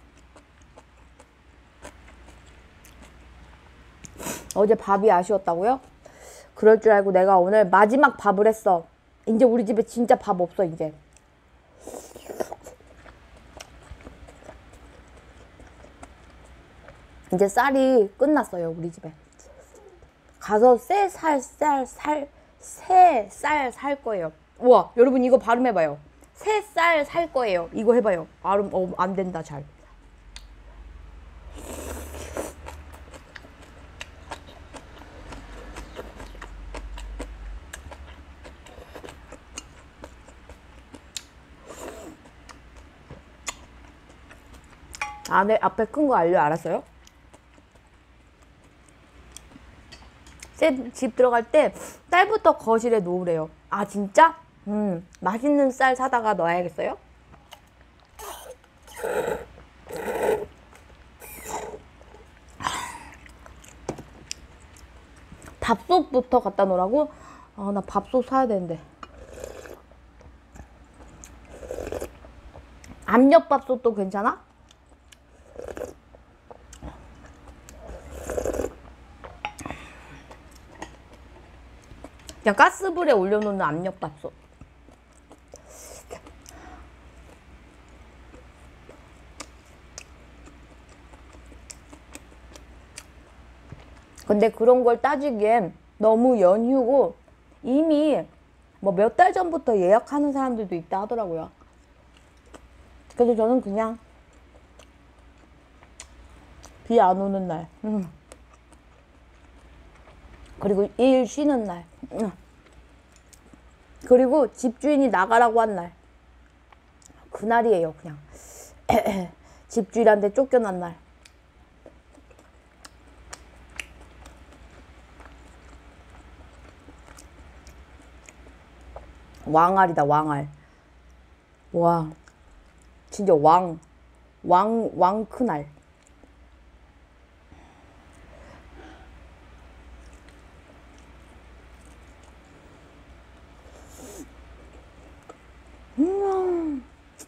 어제 밥이 아쉬웠다고요? 그럴 줄 알고 내가 오늘 마지막 밥을 했어. 이제 우리 집에 진짜 밥 없어 이제. 이제 쌀이 끝났어요, 우리 집에. 가서 새 살, 쌀, 살, 새 쌀 살 거예요. 우와, 여러분 이거 발음해봐요. 새 쌀 살 거예요. 이거 해봐요. 발음, 어, 안 된다, 잘. 안에, 앞에 큰 거 알려, 알았어요? 집 들어갈 때 쌀부터 거실에 놓으래요. 아 진짜? 음 맛있는 쌀 사다가 넣어야겠어요? 밥솥부터 갖다 놓으라고? 아 나 밥솥 사야 되는데. 압력밥솥도 괜찮아? 그냥 가스불에 올려놓는 압력밥솥. 근데 그런 걸 따지기엔 너무 연휴고 이미 뭐 몇 달 전부터 예약하는 사람들도 있다 하더라고요. 그래서 저는 그냥 비 안 오는 날, 음. 그리고 일 쉬는 날, 음. 그리고 집주인이 나가라고 한 날, 그날이에요. 그냥 집주인한테 쫓겨난 날. 왕알이다, 왕알. 와 진짜 왕 왕 왕 큰알. 음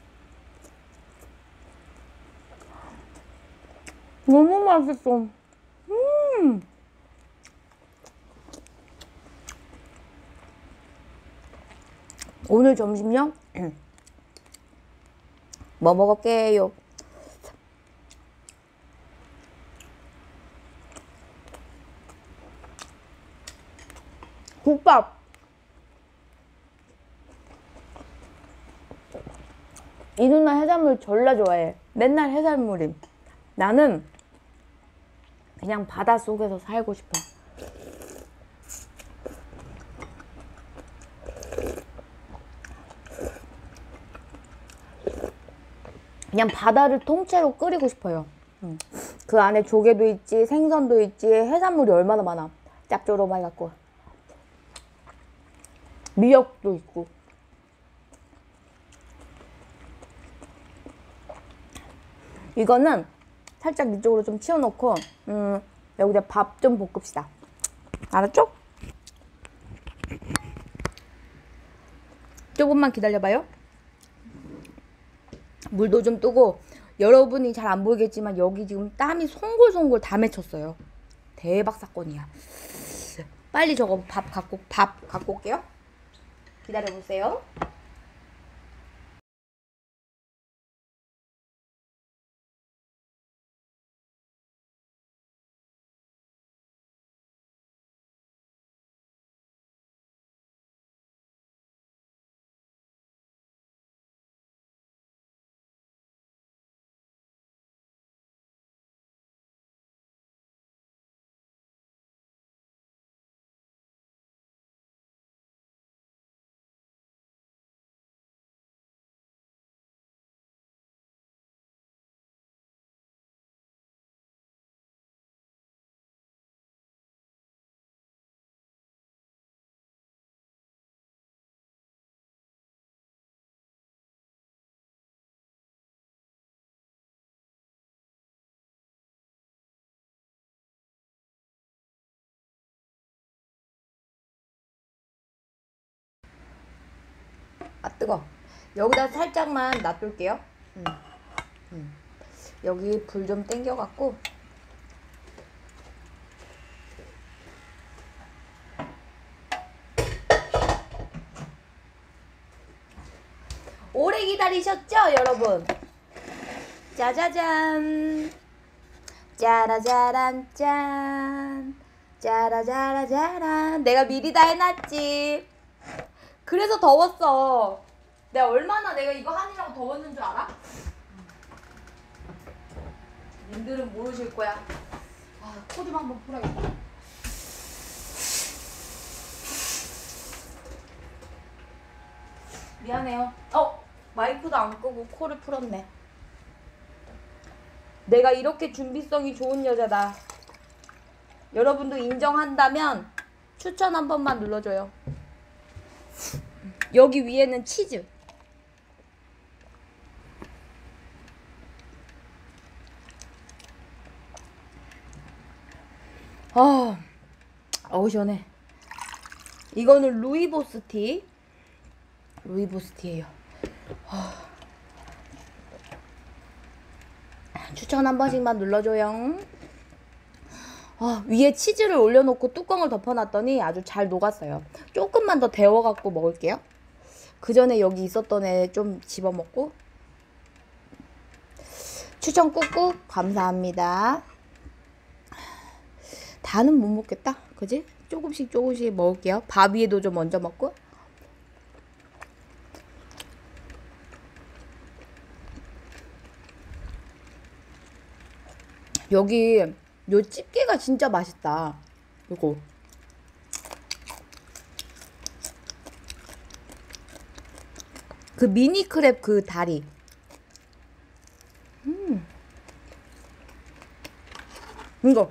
너무 맛있어. 음 오늘 점심요? 뭐 먹을게요? 국밥. 이 누나 해산물 졸라 좋아해. 맨날 해산물임. 나는 그냥 바닷속에서 살고 싶어. 그냥 바다를 통째로 끓이고 싶어요. 음. 그 안에 조개도 있지, 생선도 있지, 해산물이 얼마나 많아. 짭조름하게 갖고. 미역도 있고. 이거는 살짝 이쪽으로 좀 치워놓고 음, 여기다 밥 좀 볶읍시다. 알았죠? 조금만 기다려봐요. 물도 좀 뜨고. 여러분이 잘 안 보이겠지만 여기 지금 땀이 송골송골 다 맺혔어요. 대박 사건이야. 빨리 저거 밥 갖고 밥 갖고 올게요. 기다려보세요. 아 뜨거. 여기다 살짝만 놔둘게요. 음. 음. 여기 불 좀 땡겨갖고 오래 기다리셨죠 여러분? 짜자잔. 짜라짜란 짠. 짜라짜라짜란. 내가 미리 다 해놨지. 그래서 더웠어. 내가 얼마나 내가 이거 하느라고 더웠는 줄 알아? 님들은 모르실 거야. 아, 코 좀 한번 풀어야겠다. 미안해요. 어, 마이크도 안 끄고 코를 풀었네. 내가 이렇게 준비성이 좋은 여자다. 여러분도 인정한다면 추천 한 번만 눌러줘요. 여기 위에는 치즈. 아, 어우 시원해. 이거는 루이보스 티. 루이보스 티예요. 아. 추천 한 번씩만 눌러줘요. 아, 위에 치즈를 올려놓고 뚜껑을 덮어놨더니 아주 잘 녹았어요. 조금만 더 데워갖고 먹을게요. 그 전에 여기 있었던 애 좀 집어먹고. 추천 꾹꾹 감사합니다. 다는 못 먹겠다. 그지? 조금씩 조금씩 먹을게요. 밥 위에도 좀 얹어 먹고. 여기 요 집게가 진짜 맛있다. 요거 그 미니 크랩 그 다리. 음 이거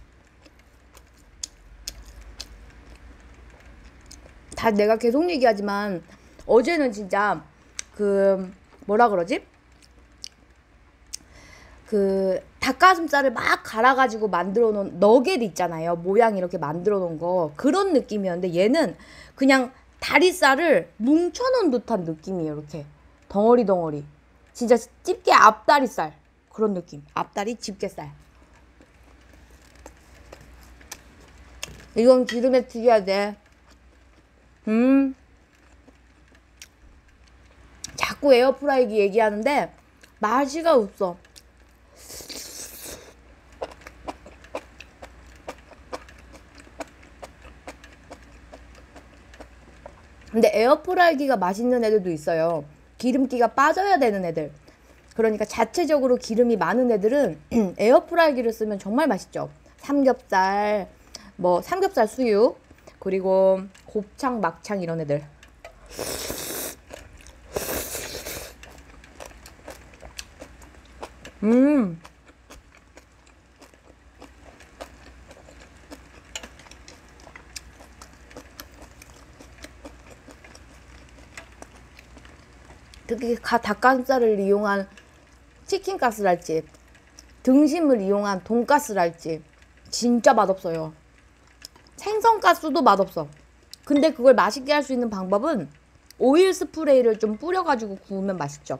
다 내가 계속 얘기하지만 어제는 진짜 그 뭐라 그러지? 그 닭가슴살을 막 갈아가지고 만들어 놓은 너겟 있잖아요. 모양 이렇게 만들어 놓은 거. 그런 느낌이었는데 얘는 그냥 다리살을 뭉쳐 놓은 듯한 느낌이에요. 이렇게 덩어리 덩어리. 진짜 집게 앞다리살 그런 느낌. 앞다리 집게살. 이건 기름에 튀겨야 돼. 음 자꾸 에어프라이기 얘기하는데 맛이가 없어. 근데 에어프라이기가 맛있는 애들도 있어요. 기름기가 빠져야 되는 애들. 그러니까 자체적으로 기름이 많은 애들은 에어프라이기를 쓰면 정말 맛있죠. 삼겹살, 뭐 삼겹살 수육, 그리고 곱창, 막창 이런 애들. 음. 특히 닭가슴살을 이용한 치킨가스랄지 등심을 이용한 돈가스랄지 진짜 맛없어요. 생선가스도 맛없어. 근데 그걸 맛있게 할 수 있는 방법은 오일 스프레이를 좀 뿌려가지고 구우면 맛있죠.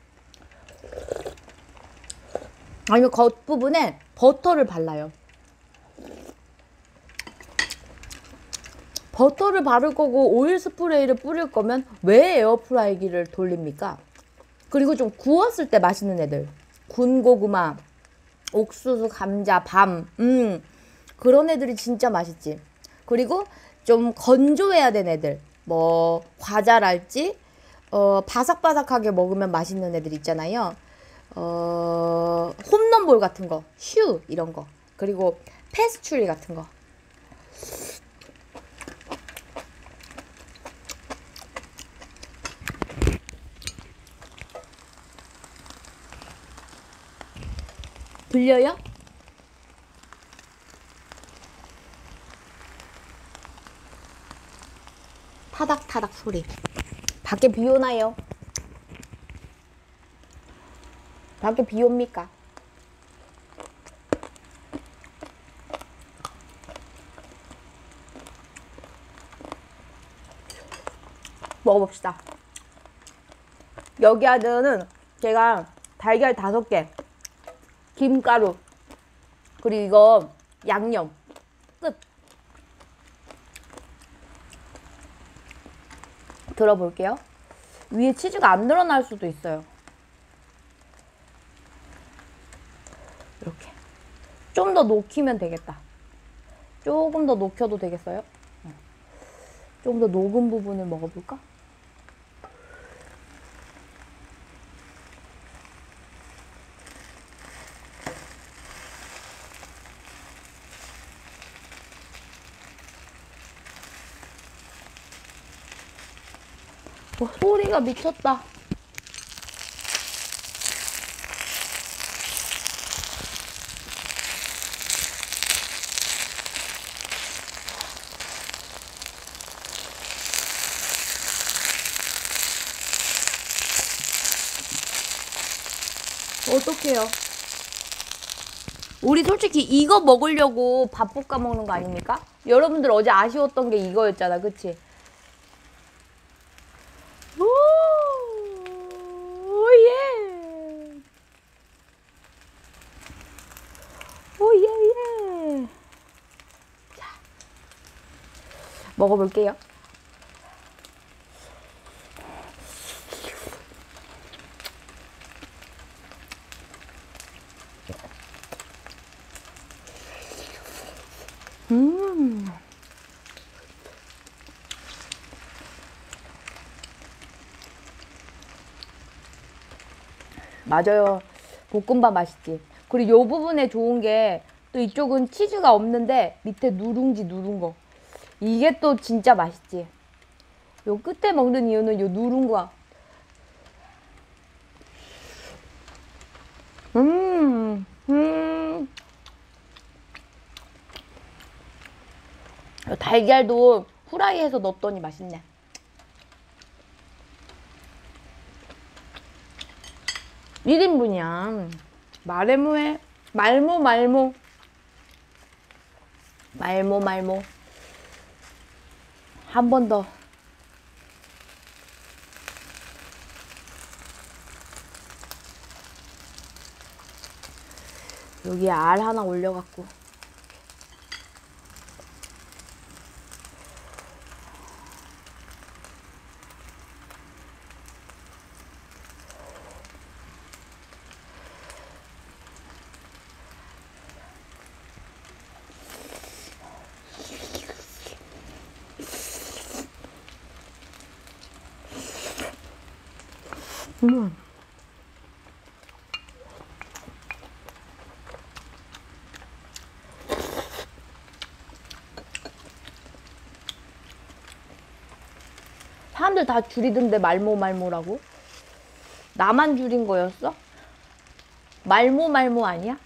아니면 겉부분에 버터를 발라요. 버터를 바를 거고 오일 스프레이를 뿌릴 거면 왜 에어프라이기를 돌립니까? 그리고 좀 구웠을 때 맛있는 애들. 군고구마, 옥수수, 감자, 밤. 음, 그런 애들이 진짜 맛있지. 그리고 좀 건조해야 되는 애들. 뭐 과자랄지 어, 바삭바삭하게 먹으면 맛있는 애들 있잖아요. 어, 홈런볼 같은 거, 슈 이런 거. 그리고 페스츄리 같은 거. 들려요? 타닥타닥 소리. 밖에 비 오나요? 밖에 비 옵니까? 먹어봅시다. 여기 안에는 제가 달걀 다섯 개, 김가루, 그리고 이거 양념 끝. 들어볼게요. 위에 치즈가 안 늘어날 수도 있어요. 이렇게 좀 더 녹이면 되겠다. 조금 더 녹여도 되겠어요? 좀 더 녹은 부분을 먹어볼까? 어, 소리가 미쳤다. 어떡해요? 우리 솔직히 이거 먹으려고 밥 볶아 먹는 거 아닙니까? 여러분들 어제 아쉬웠던 게 이거였잖아, 그치? 오, 예. 오, 예, 예. 자, 먹어볼게요. 음. 맞아요. 볶음밥 맛있지. 그리고 요 부분에 좋은 게 또 이쪽은 치즈가 없는데 밑에 누룽지 누른 거. 이게 또 진짜 맛있지. 요 끝에 먹는 이유는 요 누른 거. 음, 음. 요 달걀도 후라이해서 넣었더니 맛있네. 일 인분이야. 말해 뭐해. 말모 말모. 말모 말모. 한 번 더. 여기에 알 하나 올려갖고. 음. 사람들 다 줄이던데 말모 말모라고? 나만 줄인 거였어? 말모 말모 아니야?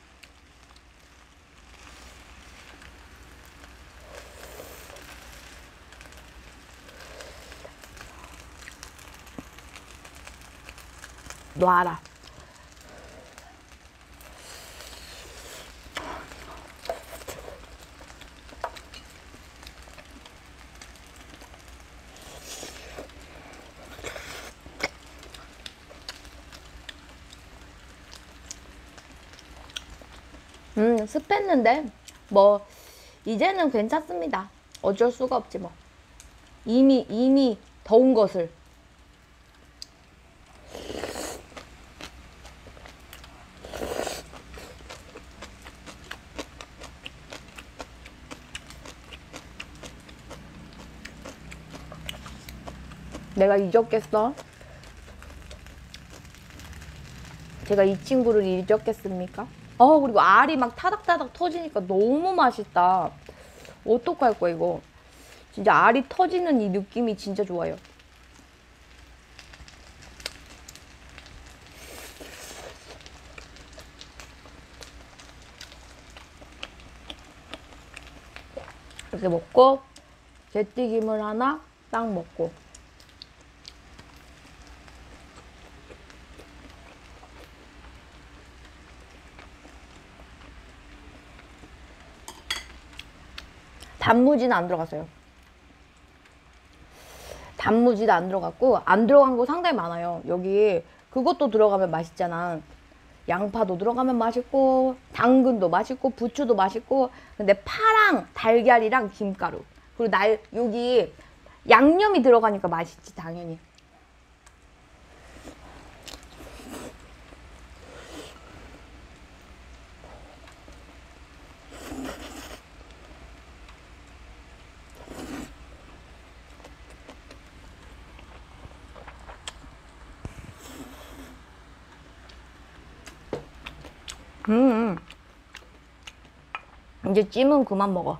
놔라. 음, 습했는데 뭐 이제는 괜찮습니다. 어쩔 수가 없지 뭐. 이미 이미 더운 것을. 내가 잊었겠어? 제가 이 친구를 잊었겠습니까? 어, 그리고 알이 막 타닥타닥 터지니까 너무 맛있다. 어떡할 거야 이거. 진짜 알이 터지는 이 느낌이 진짜 좋아요. 이렇게 먹고 게튀김을 하나 딱 먹고. 단무지는 안 들어갔어요. 단무지도 안 들어갔고 안 들어간 거 상당히 많아요. 여기 그것도 들어가면 맛있잖아. 양파도 들어가면 맛있고 당근도 맛있고 부추도 맛있고. 근데 파랑 달걀이랑 김가루 그리고 날 여기 양념이 들어가니까 맛있지 당연히. 음, 이제 찜은 그만 먹어.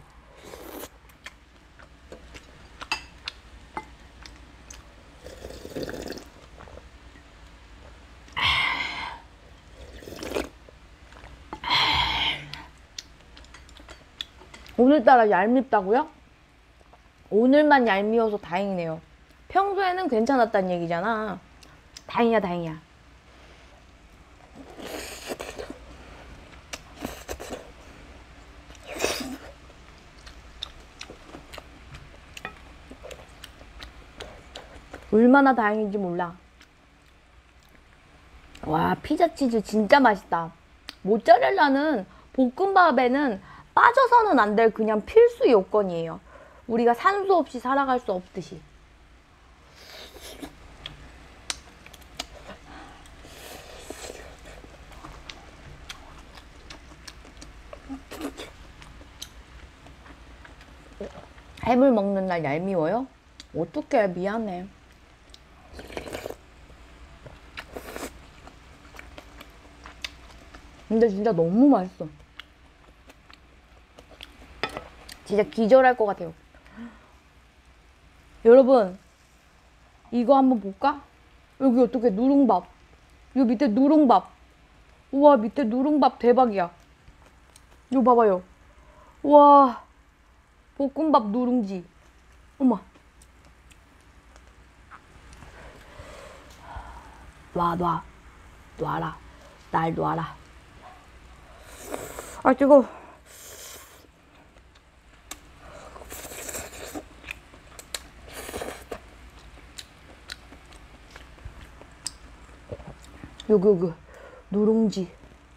오늘따라 얄밉다고요? 오늘만 얄미워서 다행이네요. 평소에는 괜찮았단 얘기잖아. 다행이야, 다행이야. 얼마나 다행인지 몰라. 와, 피자 치즈 진짜 맛있다. 모짜렐라는 볶음밥에는 빠져서는 안 될 그냥 필수 요건이에요. 우리가 산소 없이 살아갈 수 없듯이. 해물 먹는 날 얄미워요? 어떡해, 미안해. 근데 진짜 너무 맛있어. 진짜 기절할 것 같아요. 여러분, 이거 한번 볼까? 여기 어떻게 누룽밥. 여기 밑에 누룽밥. 우와, 밑에 누룽밥 대박이야. 이거 봐봐요. 우와, 볶음밥 누룽지. 어머. 놔, 놔. 놔라. 날 놔라. 아, 뜨거워. 요거, 요거. 누룽지.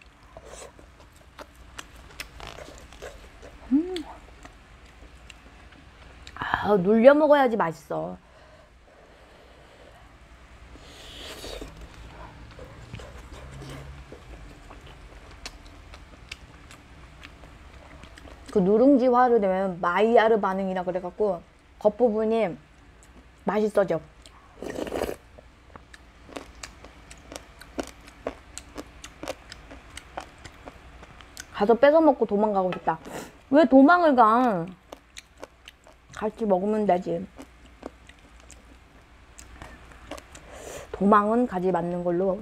음. 아, 눌려 먹어야지 맛있어. 그 누룽지화를 내면 마이야르 반응이라 그래갖고 겉부분이 맛있어져. 가서 뺏어 먹고 도망가고 싶다. 왜 도망을 가? 같이 먹으면 되지. 도망은 가지 않는 걸로.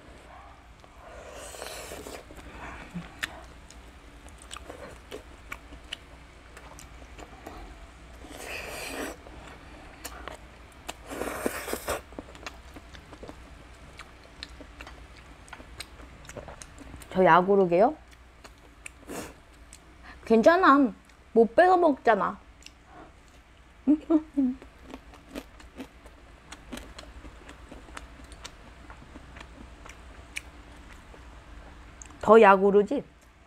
저 야구르게요? 괜찮아. 못 뺏어 먹잖아. 더 야구르지?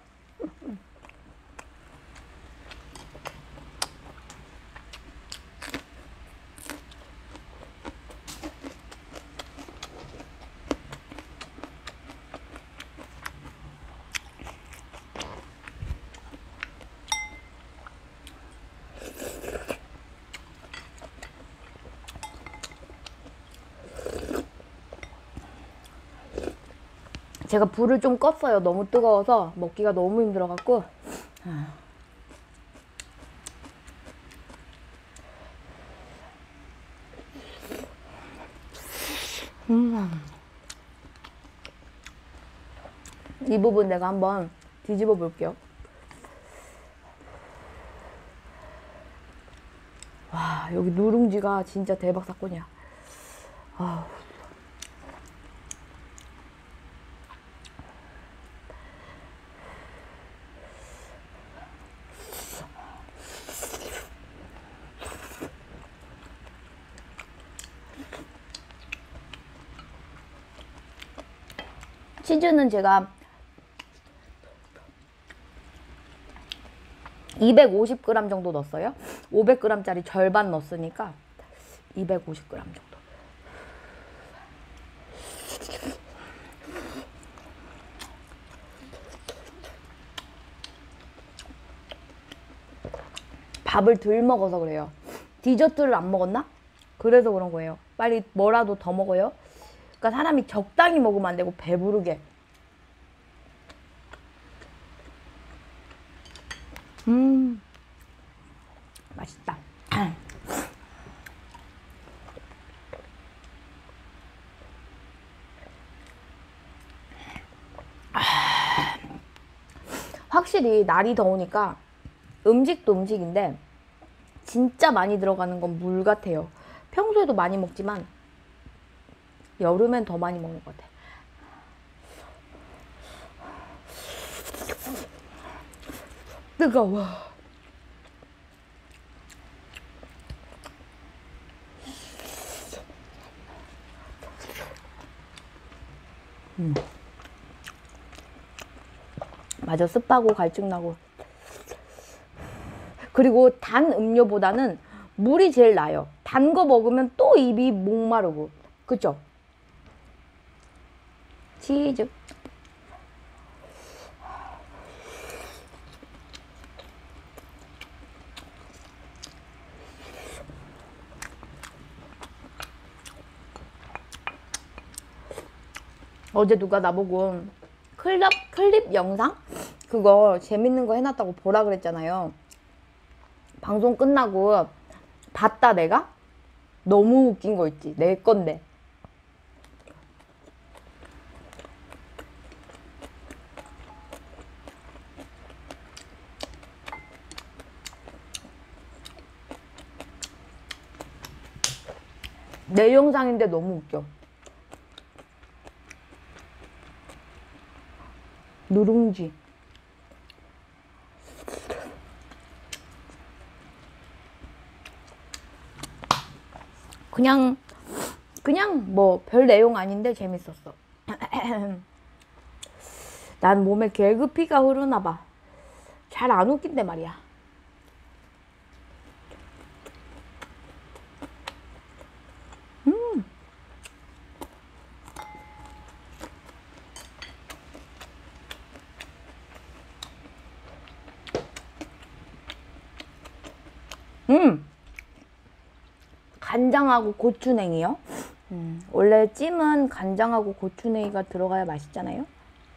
제가 불을 좀 껐어요. 너무 뜨거워서 먹기가 너무 힘들어갖고. 음. 이 부분 내가 한번 뒤집어 볼게요. 와, 여기 누룽지가 진짜 대박 사건이야. 아. 치즈는 제가 이백오십 그램 정도 넣었어요. 오백 그램짜리 절반 넣었으니까 이백오십 그램 정도. 밥을 덜 먹어서 그래요. 디저트를 안 먹었나? 그래서 그런 거예요. 빨리 뭐라도 더 먹어요. 그러니까 사람이 적당히 먹으면 안 되고 배부르게. 음, 맛있다. 확실히 날이 더우니까 음식도 음식인데 진짜 많이 들어가는 건 물 같아요. 평소에도 많이 먹지만 여름엔 더 많이 먹는 것 같아. 뜨거워. 음. 맞아, 습하고 갈증나고. 그리고 단 음료보다는 물이 제일 나아요. 단 거 먹으면 또 입이 목마르고. 그쵸? 치즈. 어제 누가 나보고 클럽, 클립 영상? 그거 재밌는 거 해놨다고 보라 그랬잖아요. 방송 끝나고 봤다 내가? 너무 웃긴 거 있지. 내 건데. 내 영상인데 너무 웃겨. 누룽지. 그냥 그냥 뭐 별 내용 아닌데 재밌었어. 난 몸에 계급피가 흐르나 봐. 잘 안 웃긴데 말이야. 음. 음. 간장하고 고추냉이요? 음, 원래 찜은 간장하고 고추냉이가 들어가야 맛있잖아요?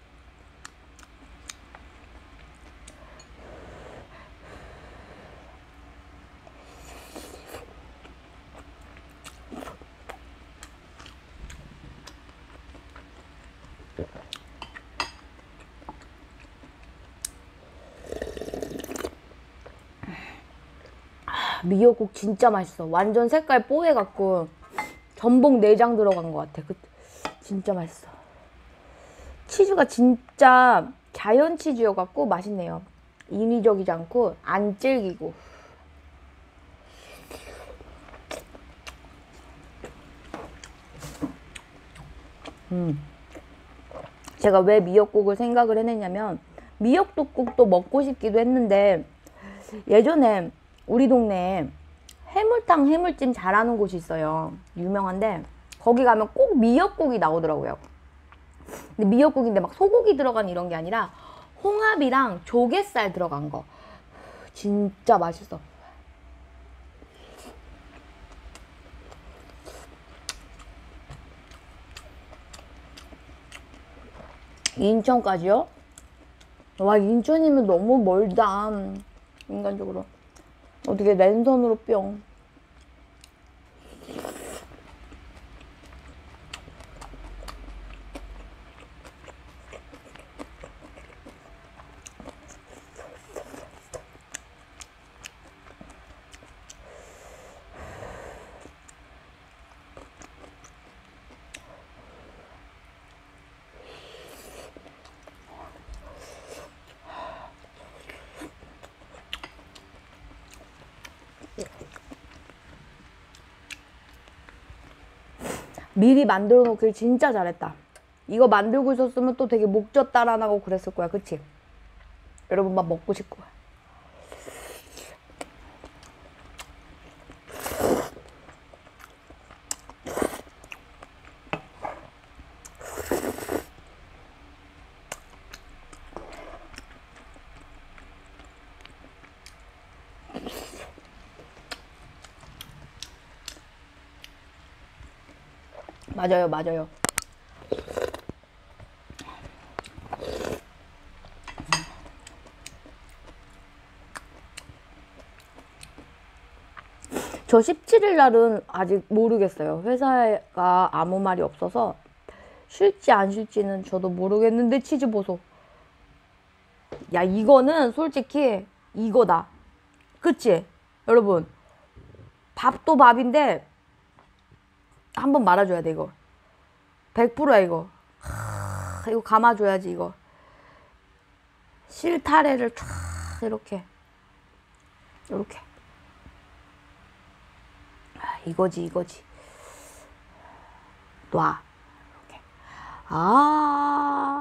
미역국 진짜 맛있어. 완전 색깔 뽀해갖고 전복 내장 들어간 것 같아. 그, 진짜 맛있어. 치즈가 진짜 자연 치즈여갖고 맛있네요. 인위적이지 않고 안 질기고. 음. 제가 왜 미역국을 생각을 해냈냐면 미역국도 먹고 싶기도 했는데 예전에 우리 동네에 해물탕 해물찜 잘하는 곳이 있어요. 유명한데 거기 가면 꼭 미역국이 나오더라고요. 근데 미역국인데 막 소고기 들어간 이런 게 아니라 홍합이랑 조갯살 들어간 거 진짜 맛있어. 인천까지요? 와, 인천이면 너무 멀다. 인간적으로. 어떻게 랜선으로 뿅. 미리 만들어 놓길 진짜 잘했다. 이거 만들고 있었으면 또 되게 목젖달아나고 그랬을 거야. 그치? 여러분 막 먹고 싶고. 맞아요, 맞아요. 저 십칠 일 날은 아직 모르겠어요. 회사가 아무 말이 없어서 쉴지 안 쉴지는 저도 모르겠는데 치즈 보소. 야, 이거는 솔직히 이거다. 그치? 여러분, 밥도 밥인데 한번 말아줘야 돼 이거. 백 퍼센트야 이거. 하, 이거 감아줘야지 이거. 실타래를 쫙 이렇게 이렇게. 아, 이거지 이거지. 놔. 이렇게. 아.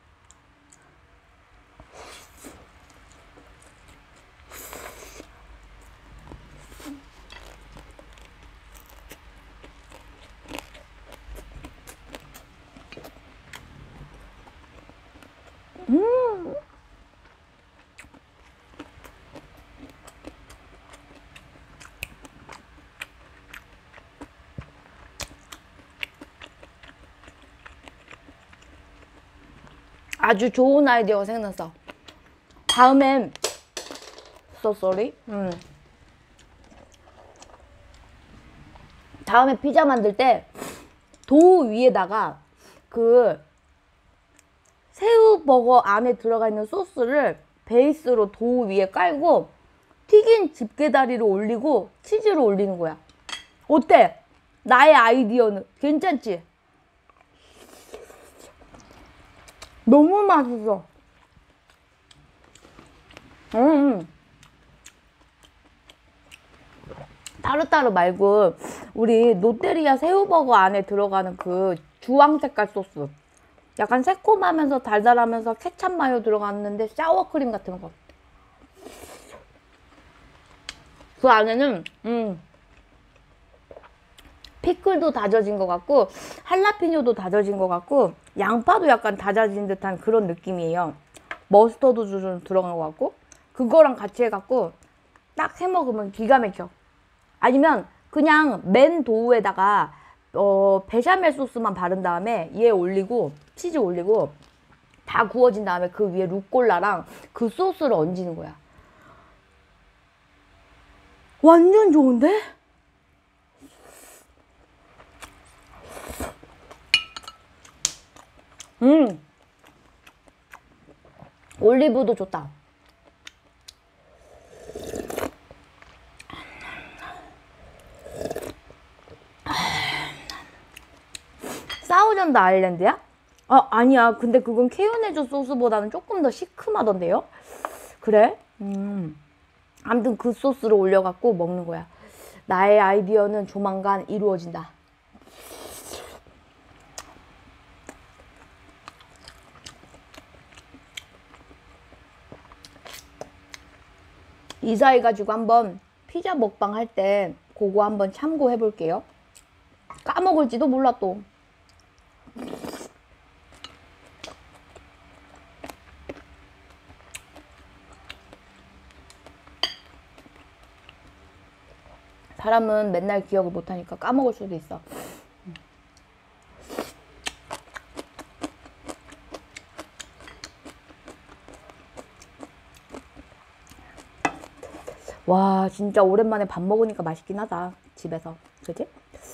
음. 아주 좋은 아이디어가 생각났어. 다음엔 so sorry. 음. 다음에 피자 만들 때 도우 위에다가 그 새우버거 안에 들어가 있는 소스를 베이스로 도우 위에 깔고 튀긴 집게다리를 올리고 치즈를 올리는 거야. 어때? 나의 아이디어는 괜찮지? 너무 맛있어. 음. 타르타르 말고 우리 롯데리아 새우버거 안에 들어가는 그 주황 색깔 소스. 약간 새콤하면서 달달하면서 케찹 마요 들어갔는데 샤워크림 같은 거. 그 안에는 음 피클도 다져진 것 같고 할라피뇨도 다져진 것 같고 양파도 약간 다져진 듯한 그런 느낌이에요. 머스터드도 좀 들어간 것 같고 그거랑 같이 해갖고 딱 해먹으면 기가 막혀. 아니면 그냥 맨 도우에다가 어, 베샤멜 소스만 바른 다음에 얘 올리고 치즈 올리고 다 구워진 다음에 그 위에 루꼴라랑 그 소스를 얹는 거야. 완전 좋은데? 음 올리브도 좋다. 사우전드 아일랜드야? 아, 아니야. 근데 그건 케요네즈 소스보다는 조금 더 시큼하던데요? 그래? 음. 아무튼 그 소스를 올려갖고 먹는 거야. 나의 아이디어는 조만간 이루어진다. 이사해가지고 한번 피자 먹방 할 때 그거 한번 참고해 볼게요. 까먹을지도 몰라 또. 사람은 맨날 기억을 못하니까 까먹을 수도 있어. 와, 진짜 오랜만에 밥 먹으니까 맛있긴 하다. 집에서. 그치?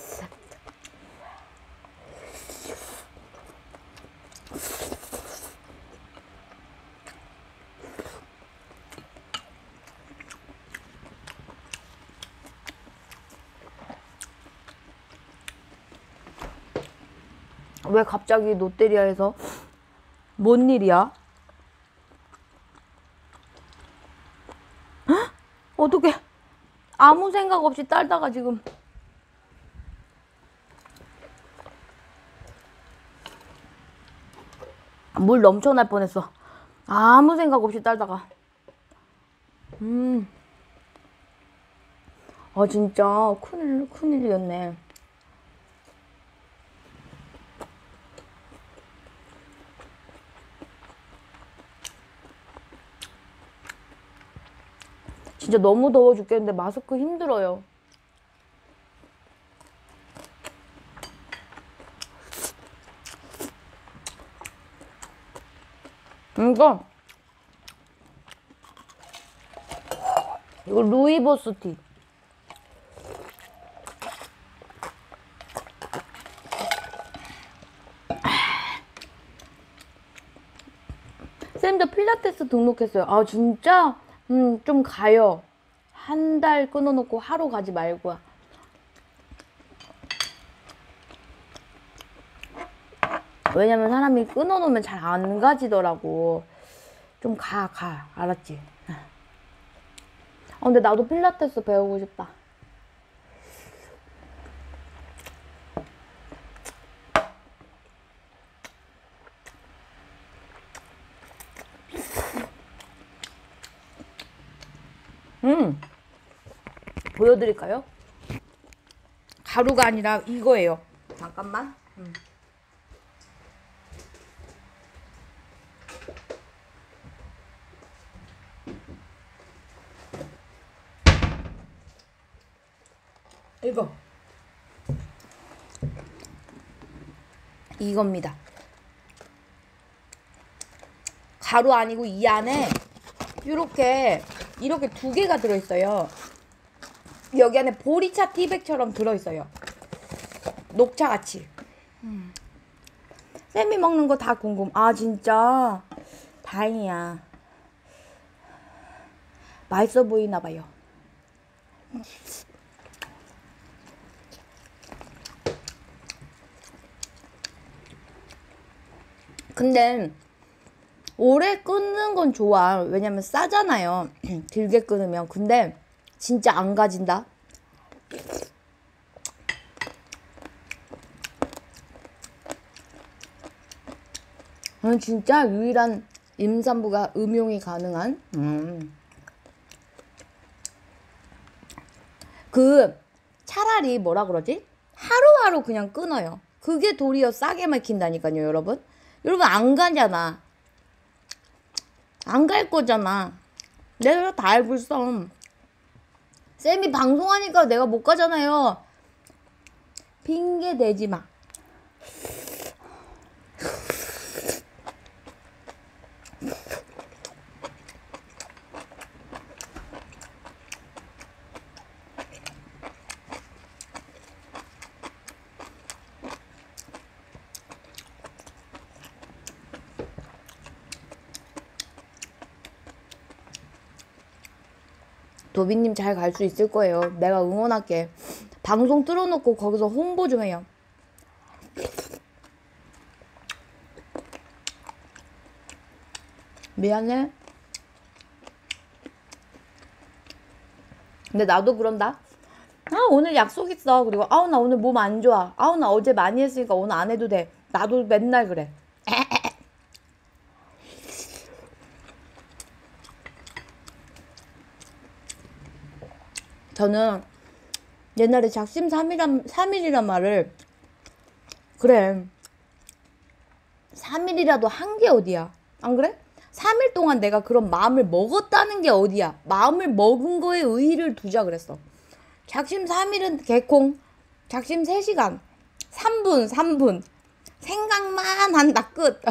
왜 갑자기 롯데리아에서 뭔 일이야? 헉? 어떡해. 아무 생각 없이 딸다가 지금 물 넘쳐날 뻔했어. 아무 생각 없이 딸다가. 음. 아, 진짜 큰일, 큰일이었네. 진짜 너무 더워 죽겠는데 마스크 힘들어요. 이거 이거 루이보스 티. 쌤도 필라테스 등록했어요. 아 진짜? 음 좀 가요. 한 달 끊어놓고 하루 가지 말고. 왜냐면 사람이 끊어놓으면 잘 안 가지더라고. 좀 가, 가. 알았지? 어, 근데 나도 필라테스 배우고 싶다. 음, 보여드릴까요? 가루가 아니라 이거예요. 잠깐만. 음. 이거 이겁니다. 가루 아니고 이 안에 이렇게 이렇게 두 개가 들어있어요. 여기 안에 보리차 티백처럼 들어있어요. 녹차같이. 음. 쌤이 먹는 거 다 궁금. 아 진짜 다행이야. 맛있어 보이나봐요. 근데 오래 끊는 건 좋아. 왜냐면 싸잖아요. 길게 끊으면. 근데 진짜 안 가진다. 저는 진짜 유일한 임산부가 음용이 가능한 음. 그 차라리 뭐라 그러지? 하루하루 그냥 끊어요. 그게 도리어 싸게 막힌다니까요. 여러분 여러분 안 가잖아. 안 갈 거잖아. 내가 다 알고 있어. 쌤이 방송하니까 내가 못 가잖아요. 핑계 대지 마. 도비님 잘 갈 수 있을 거예요. 내가 응원할게. 방송 틀어놓고 거기서 홍보 좀 해요. 미안해. 근데 나도 그런다. 아 오늘 약속 있어. 그리고 아우 나 오늘 몸 안 좋아. 아우 나 어제 많이 했으니까 오늘 안 해도 돼. 나도 맨날 그래. 저는 옛날에 작심 삼 일이란, 삼 일이란 말을 그래 삼 일이라도 한 게 어디야. 안 그래? 삼 일 동안 내가 그런 마음을 먹었다는 게 어디야. 마음을 먹은 거에 의의를 두자 그랬어. 작심 삼 일은 개콩. 작심 세 시간. 삼 분 삼 분. 생각만 한다 끝.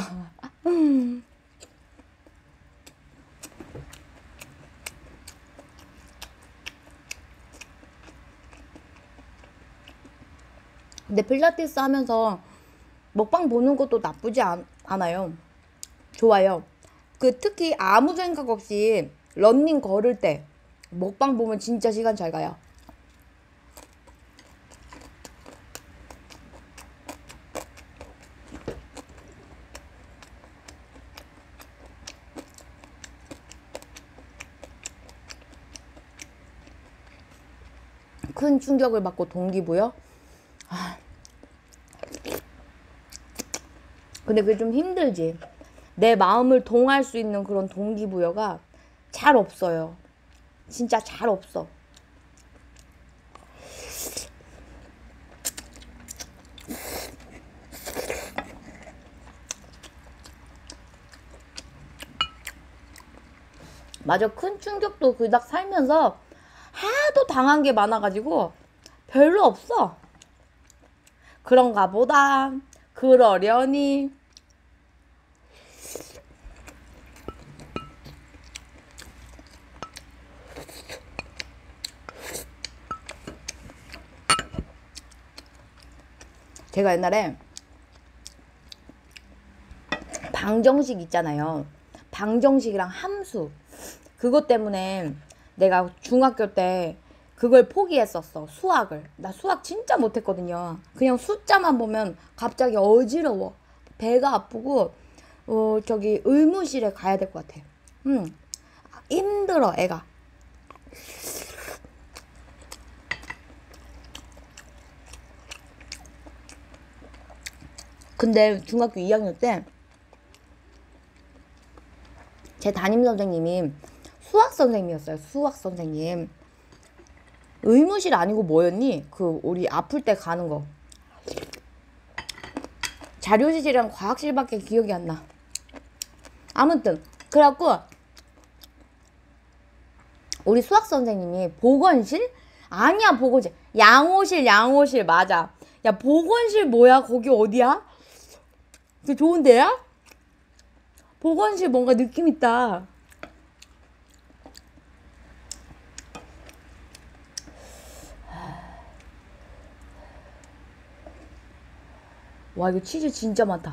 근데 필라테스 하면서 먹방 보는 것도 나쁘지 않, 않아요. 좋아요. 그 특히 아무 생각 없이 러닝 걸을 때 먹방 보면 진짜 시간 잘 가요. 큰 충격을 받고 동기부여? 아. 근데 그게 좀 힘들지. 내 마음을 동할 수 있는 그런 동기부여가 잘 없어요. 진짜 잘 없어. 맞아. 큰 충격도 그닥 살면서 하도 당한 게 많아가지고 별로 없어. 그런가 보다. 그러려니. 제가 옛날에 방정식 있잖아요. 방정식이랑 함수. 그것 때문에 내가 중학교 때 그걸 포기했었어. 수학을. 나 수학 진짜 못했거든요. 그냥 숫자만 보면 갑자기 어지러워. 배가 아프고 어 저기 의무실에 가야 될 것 같아. 음 힘들어 애가. 근데 중학교 이 학년 때 제 담임 선생님이 수학 선생님이었어요. 수학 선생님. 의무실 아니고 뭐였니? 그 우리 아플 때 가는 거. 자료실이랑 과학실밖에 기억이 안 나. 아무튼 그래갖고 우리 수학 선생님이 보건실? 아니야 보건실. 양호실 양호실 맞아. 야 보건실 뭐야? 거기 어디야? 그 좋은 데야? 보건실 뭔가 느낌 있다. 와 이거 치즈 진짜 많다.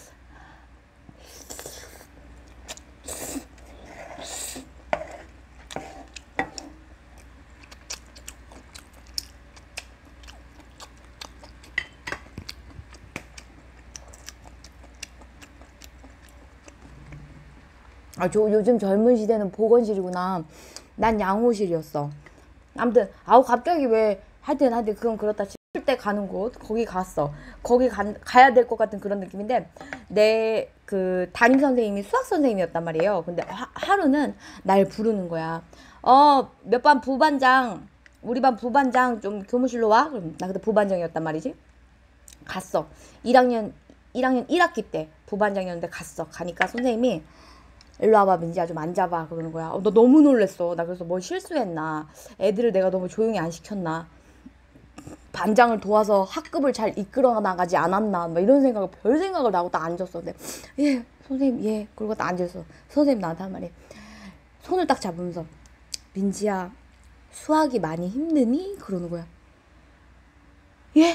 아, 저 요즘 젊은 시대는 보건실이구나. 난 양호실이었어. 아무튼 아우 갑자기 왜 하여튼 하여튼 그건 그렇다. 칠 때 가는 곳 거기 갔어. 거기 가, 가야 될 것 같은 그런 느낌인데 내 그 담임 선생님이 수학 선생님이었단 말이에요. 근데 하, 하루는 날 부르는 거야. 어 몇 반 부반장 우리 반 부반장 좀 교무실로 와. 그럼 나 그때 부반장이었단 말이지. 갔어. 일 학년 일 학년 일 학기 때 부반장이었는데 갔어. 가니까 선생님이 일로 와봐 민지야 좀 앉아봐 그러는 거야. 어, 너 너무 놀랬어. 나 그래서 뭐 실수했나 애들을 내가 너무 조용히 안 시켰나 반장을 도와서 학급을 잘 이끌어 나가지 않았나 막 이런 생각을 별 생각을 하고 딱 앉았어. 근데 예 선생님 예 그러고 딱 앉았어. 선생님 나한테 한 말이 손을 딱 잡으면서 민지야 수학이 많이 힘드니? 그러는 거야. 예?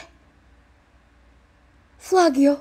수학이요?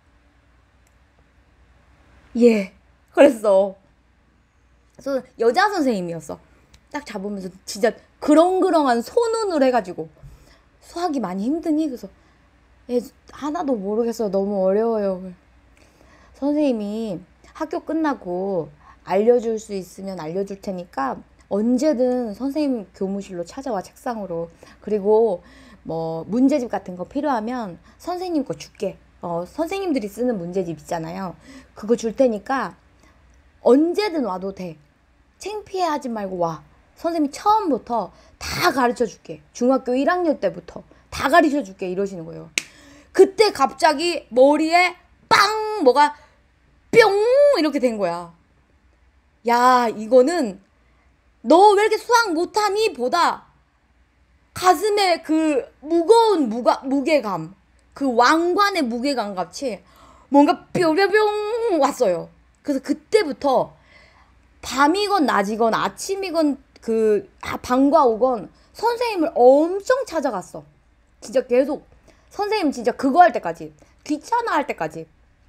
예 그랬어. 그래서 여자 선생님이었어. 딱 잡으면서 진짜 그렁그렁한 손눈을 해가지고 수학이 많이 힘드니? 그래서 예, 하나도 모르겠어요. 너무 어려워요. 선생님이 학교 끝나고 알려줄 수 있으면 알려줄 테니까 언제든 선생님 교무실로 찾아와 책상으로. 그리고 뭐 문제집 같은 거 필요하면 선생님 거 줄게. 어, 선생님들이 쓰는 문제집 있잖아요. 그거 줄 테니까 언제든 와도 돼. 창피해하지 말고 와. 선생님이 처음부터 다 가르쳐 줄게. 중학교 일 학년 때부터 다 가르쳐 줄게. 이러시는 거예요. 그때 갑자기 머리에 빵 뭐가 뿅 이렇게 된 거야. 야 이거는 너 왜 이렇게 수학 못하니? 보다 가슴에 그 무거운 무가, 무게감 그 왕관의 무게감 같이 뭔가 뿅뿅뿅 왔어요. 그래서 그때부터 밤이건 낮이건 아침이건 그 방과 오건 선생님을 엄청 찾아갔어. 진짜 계속 선생님 진짜 그거 할 때까지 귀찮아 할 때까지.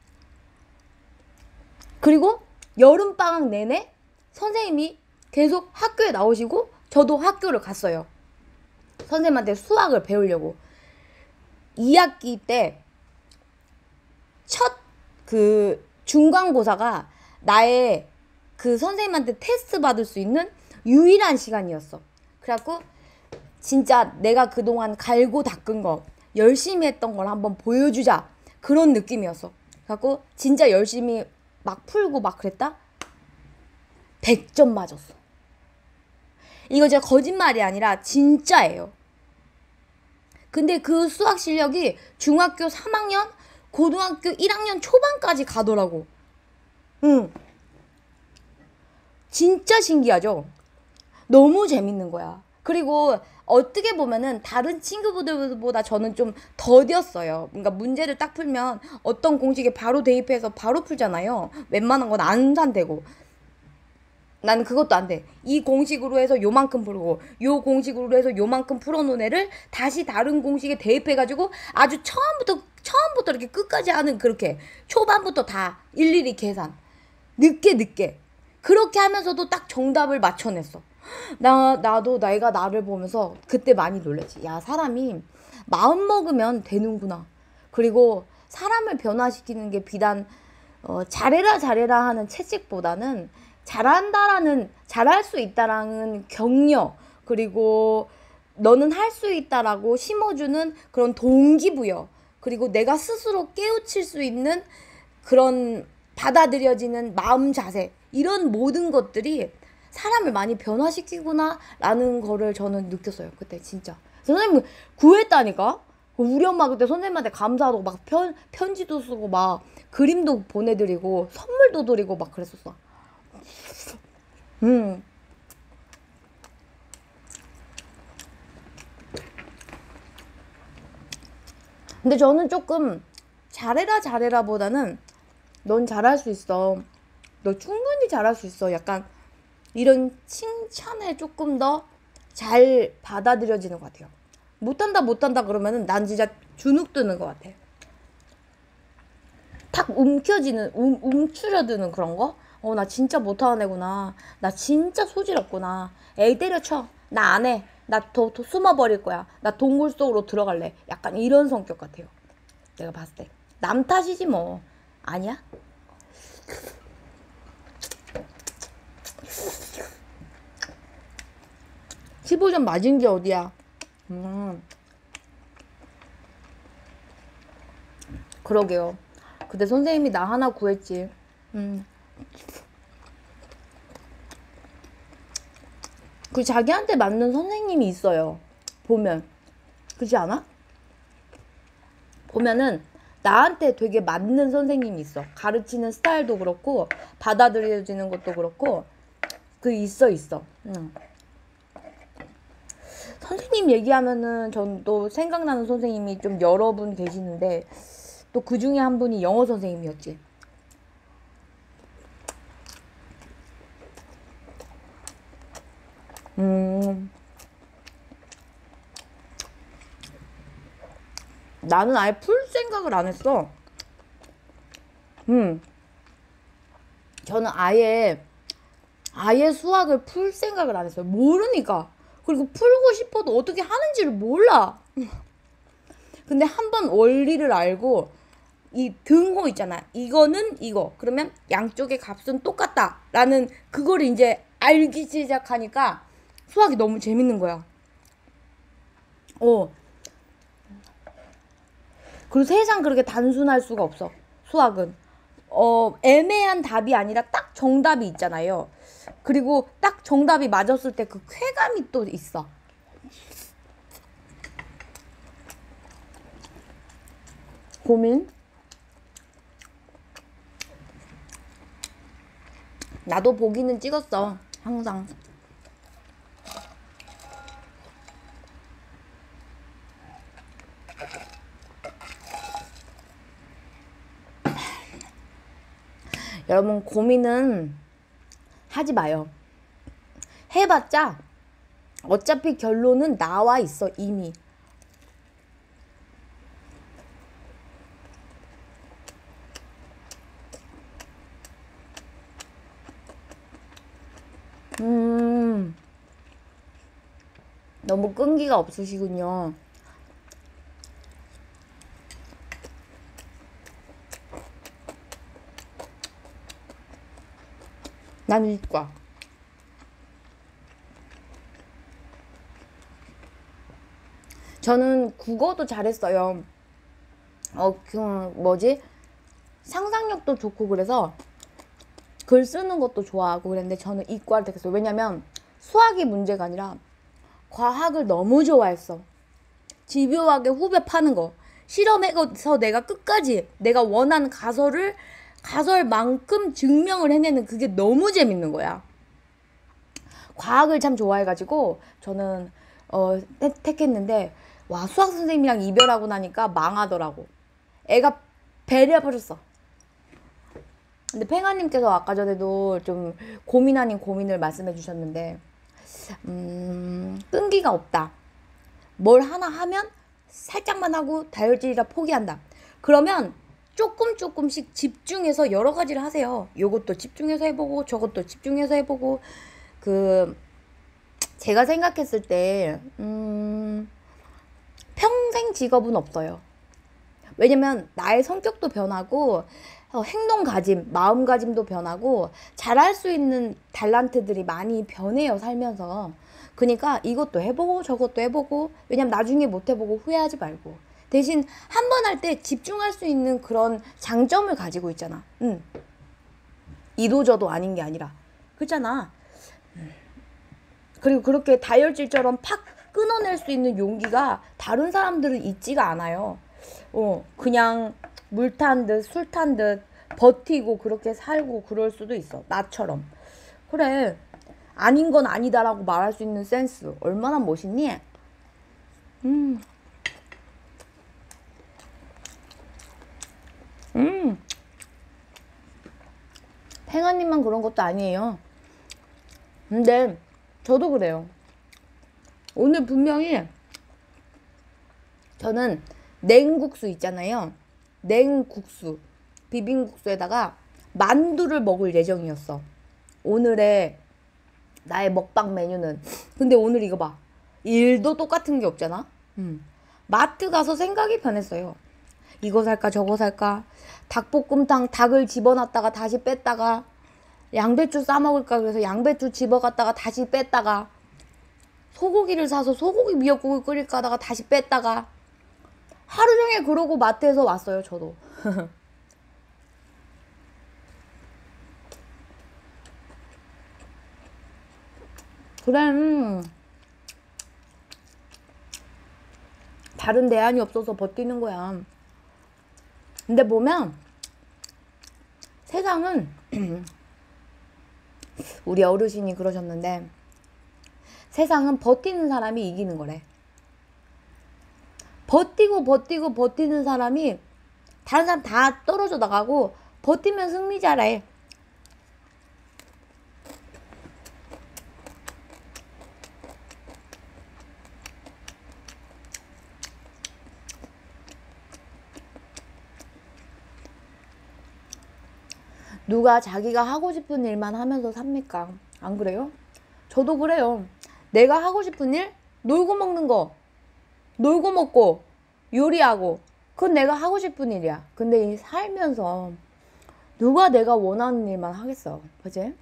그리고 여름방학 내내 선생님이 계속 학교에 나오시고 저도 학교를 갔어요. 선생님한테 수학을 배우려고. 이 학기 때 첫 그 중간고사가 나의 그 선생님한테 테스트 받을 수 있는 유일한 시간이었어. 그래갖고 진짜 내가 그동안 갈고 닦은 거 열심히 했던 걸 한번 보여주자 그런 느낌이었어. 그래갖고 진짜 열심히 막 풀고 막 그랬다. 백 점 맞았어. 이거 진짜 거짓말이 아니라 진짜예요. 근데 그 수학 실력이 중학교 삼 학년, 고등학교 일 학년 초반까지 가더라고. 응. 진짜 신기하죠? 너무 재밌는 거야. 그리고 어떻게 보면은 다른 친구들보다 저는 좀 더뎠어요. 그러니까 문제를 딱 풀면 어떤 공식에 바로 대입해서 바로 풀잖아요. 웬만한 건 안 산대고. 나는 그것도 안 돼. 이 공식으로 해서 요만큼 풀고 요 공식으로 해서 요만큼 풀어놓은 애를 다시 다른 공식에 대입해가지고 아주 처음부터 처음부터 이렇게 끝까지 하는 그렇게 초반부터 다 일일이 계산. 늦게 늦게. 그렇게 하면서도 딱 정답을 맞춰냈어. 나, 나도 내가 나를 보면서 그때 많이 놀랐지. 야, 사람이 마음 먹으면 되는구나. 그리고 사람을 변화시키는 게 비단 어, 잘해라 잘해라 하는 채찍보다는 잘한다라는, 잘할 수 있다라는 격려, 그리고 너는 할 수 있다라고 심어주는 그런 동기부여, 그리고 내가 스스로 깨우칠 수 있는 그런 받아들여지는 마음 자세, 이런 모든 것들이 사람을 많이 변화시키구나 라는 거를 저는 느꼈어요. 그때 진짜 선생님 구했다니까. 우리 엄마 그때 선생님한테 감사하고 막 편, 편지도 쓰고 막 그림도 보내드리고 선물도 드리고 막 그랬었어. 음. 근데 저는 조금 잘해라 잘해라 보다는 넌 잘할 수 있어, 너 충분히 잘할 수 있어, 약간 이런 칭찬에 조금 더 잘 받아들여지는 것 같아요. 못한다 못한다 그러면은 난 진짜 주눅 드는 것 같아. 탁 움켜지는, 움, 움츠려드는 그런 거? 어, 나 진짜 못하는 애구나. 나 진짜 소질 없구나. 에이, 때려쳐. 나 안 해. 나 더, 더 숨어버릴 거야. 나 동굴 속으로 들어갈래. 약간 이런 성격 같아요. 내가 봤을 때. 남 탓이지 뭐. 아니야? 십오 점 맞은 게 어디야? 음. 그러게요. 그때 선생님이 나 하나 구했지. 음. 그 자기한테 맞는 선생님이 있어요. 보면. 그렇지 않아? 보면은 나한테 되게 맞는 선생님이 있어. 가르치는 스타일도 그렇고 받아들여지는 것도 그렇고 그 있어 있어. 응. 선생님 얘기하면은 전 또 생각나는 선생님이 좀 여러 분 계시는데 또 그 중에 한 분이 영어 선생님이었지. 음. 나는 아예 풀 생각을 안 했어. 음. 저는 아예 아예 수학을 풀 생각을 안 했어요. 모르니까. 그리고 풀고 싶어도 어떻게 하는지를 몰라. 근데 한번 원리를 알고 이 등호 있잖아. 이거는 이거. 그러면 양쪽의 값은 똑같다. 라는 그걸 이제 알기 시작하니까 수학이 너무 재밌는 거야. 어. 그리고 세상 그렇게 단순할 수가 없어. 수학은. 어, 애매한 답이 아니라 딱 정답이 있잖아요. 그리고 딱 정답이 맞았을 때 그 쾌감이 또 있어. 고민? 나도 보기는 찍었어. 항상. 여러분 고민은 하지 마요. 해봤자 어차피 결론은 나와 있어 이미. 음, 너무 끈기가 없으시군요. 난 이과. 저는 국어도 잘했어요. 어, 그, 뭐지? 상상력도 좋고 그래서 글 쓰는 것도 좋아하고 그랬는데 저는 이과를 택했어요. 왜냐면 수학이 문제가 아니라 과학을 너무 좋아했어. 집요하게 후배 파는 거. 실험해서 내가 끝까지 내가 원하는 가설을, 가설만큼 증명을 해내는 그게 너무 재밌는 거야. 과학을 참 좋아해가지고 저는 어, 택했는데 와, 수학 선생님이랑 이별하고 나니까 망하더라고. 애가 배려버렸어. 근데 팽아님께서 아까 전에도 좀 고민 아닌 고민을 말씀해 주셨는데 음, 끈기가 없다. 뭘 하나 하면 살짝만 하고 다혈질이라 포기한다. 그러면 조금 조금씩 집중해서 여러 가지를 하세요. 요것도 집중해서 해보고 저것도 집중해서 해보고. 그 제가 생각했을 때 음, 평생 직업은 없어요. 왜냐면 나의 성격도 변하고 어, 행동가짐, 마음가짐도 변하고 잘할 수 있는 탤런트들이 많이 변해요, 살면서. 그러니까 이것도 해보고 저것도 해보고. 왜냐면 나중에 못 해보고 후회하지 말고. 대신 한 번 할 때 집중할 수 있는 그런 장점을 가지고 있잖아. 응. 이도저도 아닌 게 아니라. 그렇잖아. 그리고 그렇게 다혈질처럼 팍 끊어낼 수 있는 용기가 다른 사람들은 있지가 않아요. 어, 그냥 물 탄 듯 술 탄 듯 버티고 그렇게 살고 그럴 수도 있어. 나처럼. 그래. 아닌 건 아니다라고 말할 수 있는 센스. 얼마나 멋있니? 음. 음. 팽아님만 그런 것도 아니에요. 근데 저도 그래요. 오늘 분명히 저는 냉국수 있잖아요. 냉국수, 비빔국수에다가 만두를 먹을 예정이었어. 오늘의 나의 먹방 메뉴는. 근데 오늘 이거 봐. 일도 똑같은 게 없잖아. 음. 마트 가서 생각이 변했어요. 이거 살까 저거 살까. 닭볶음탕 닭을 집어놨다가 다시 뺐다가, 양배추 싸먹을까 그래서 양배추 집어갔다가 다시 뺐다가, 소고기를 사서 소고기 미역국을 끓일까 하다가 다시 뺐다가, 하루 종일 그러고 마트에서 왔어요, 저도. 그래, 음. 다른 대안이 없어서 버티는 거야. 근데 보면 세상은 우리 어르신이 그러셨는데, 세상은 버티는 사람이 이기는 거래. 버티고 버티고 버티는 사람이 다른 사람 다 떨어져 나가고 버티면 승리자래. 누가 자기가 하고 싶은 일만 하면서 삽니까? 안 그래요? 저도 그래요. 내가 하고 싶은 일? 놀고 먹는 거. 놀고 먹고 요리하고. 그건 내가 하고 싶은 일이야. 근데 이 살면서 누가 내가 원하는 일만 하겠어. 그치?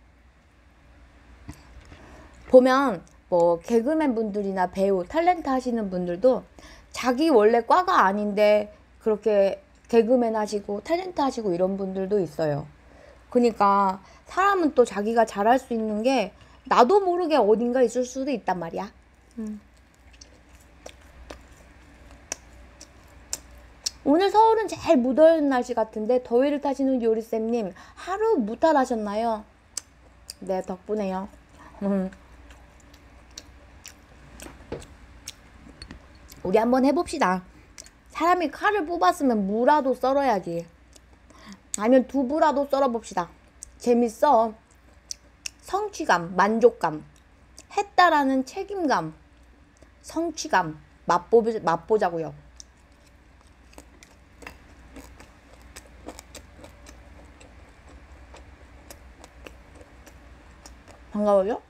보면 뭐 개그맨 분들이나 배우, 탤런트 하시는 분들도 자기 원래 과가 아닌데 그렇게 개그맨 하시고 탤런트 하시고 이런 분들도 있어요. 그러니까 사람은 또 자기가 잘할 수 있는 게 나도 모르게 어딘가 있을 수도 있단 말이야. 음. 오늘 서울은 제일 무더운 날씨 같은데 더위를 타시는 요리쌤님 하루 무탈하셨나요? 네, 덕분에요. 음. 우리 한번 해봅시다. 사람이 칼을 뽑았으면 무라도 썰어야지. 아니면 두부라도 썰어봅시다. 재밌어. 성취감, 만족감, 했다라는 책임감, 성취감 맛보, 맛보자고요. 반가워요?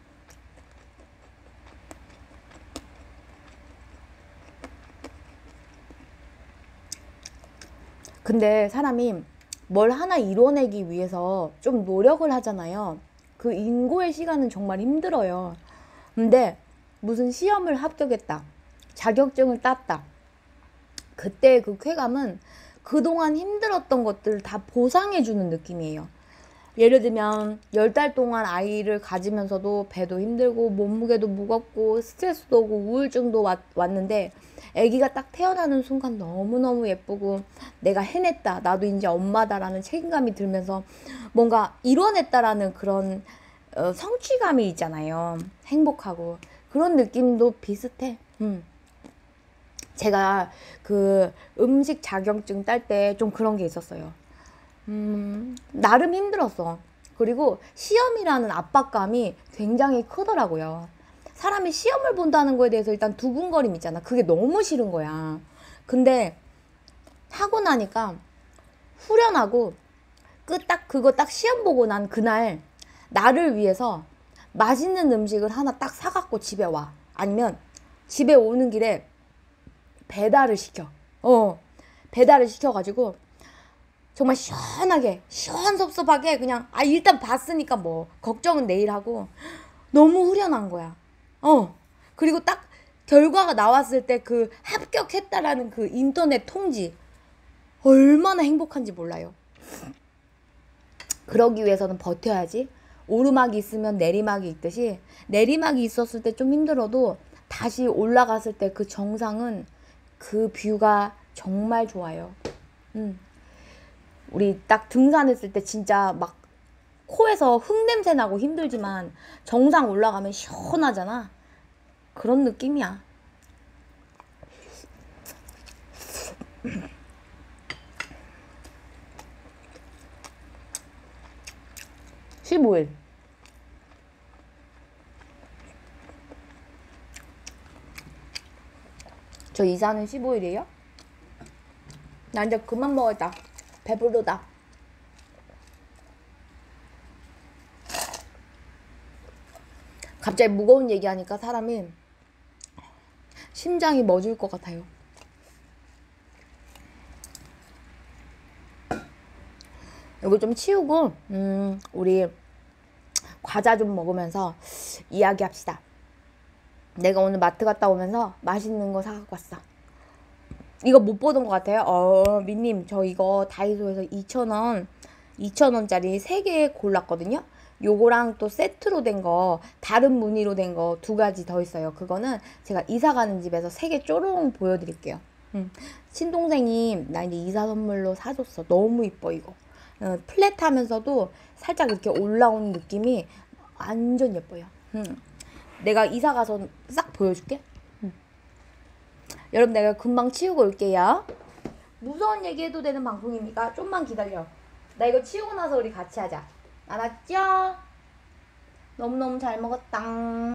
근데 사람이 뭘 하나 이뤄내기 위해서 좀 노력을 하잖아요. 그 인고의 시간은 정말 힘들어요. 근데 무슨 시험을 합격했다, 자격증을 땄다, 그때 그 쾌감은 그동안 힘들었던 것들을 다 보상해주는 느낌이에요. 예를 들면 열 달 동안 아이를 가지면서도 배도 힘들고 몸무게도 무겁고 스트레스도 오고 우울증도 왔, 왔는데 아기가 딱 태어나는 순간 너무너무 예쁘고 내가 해냈다, 나도 이제 엄마다라는 책임감이 들면서 뭔가 이뤄냈다라는 그런 어, 성취감이 있잖아요. 행복하고. 그런 느낌도 비슷해. 음. 제가 그 음식 자격증 딸 때 좀 그런 게 있었어요. 음, 나름 힘들었어. 그리고 시험이라는 압박감이 굉장히 크더라고요. 사람이 시험을 본다는 거에 대해서 일단 두근거림 있잖아. 그게 너무 싫은 거야. 근데 하고 나니까 후련하고 그 딱 그거 딱 시험 보고 난 그날 나를 위해서 맛있는 음식을 하나 딱 사갖고 집에 와. 아니면 집에 오는 길에 배달을 시켜. 어, 배달을 시켜가지고 정말 시원하게, 시원섭섭하게 그냥 아 일단 봤으니까 뭐 걱정은 내일 하고 너무 후련한 거야. 어, 그리고 딱 결과가 나왔을 때 그 합격했다라는 그 인터넷 통지 얼마나 행복한지 몰라요. 그러기 위해서는 버텨야지. 오르막이 있으면 내리막이 있듯이 내리막이 있었을 때 좀 힘들어도 다시 올라갔을 때 그 정상은 그 뷰가 정말 좋아요. 음. 우리 딱 등산했을 때 진짜 막 코에서 흙냄새 나고 힘들지만 정상 올라가면 시원하잖아. 그런 느낌이야. 십오 일. 저 이사는 십오 일이에요? 나 이제 그만 먹었다. 배부르다. 갑자기 무거운 얘기하니까 사람이 심장이 멎을 것 같아요. 이거 좀 치우고 음 우리 과자 좀 먹으면서 이야기합시다. 내가 오늘 마트 갔다 오면서 맛있는 거 사갖고 왔어. 이거 못 보던 것 같아요. 어, 민님 저 이거 다이소에서 이천 원 이천 원짜리 세 개 골랐거든요. 요거랑 또 세트로 된 거 다른 무늬로 된 거 두 가지 더 있어요. 그거는 제가 이사 가는 집에서 세 개 쪼롱 보여드릴게요. 음. 친동생이 나 이제 이사 선물로 사줬어. 너무 이뻐 이거. 어, 플랫하면서도 살짝 이렇게 올라오는 느낌이 완전 예뻐요. 음. 내가 이사 가서 싹 보여줄게. 음. 여러분 내가 금방 치우고 올게요. 무서운 얘기 해도 되는 방송이니까 좀만 기다려. 나 이거 치우고 나서 우리 같이 하자. 알았죠? 너무너무 잘 먹었다.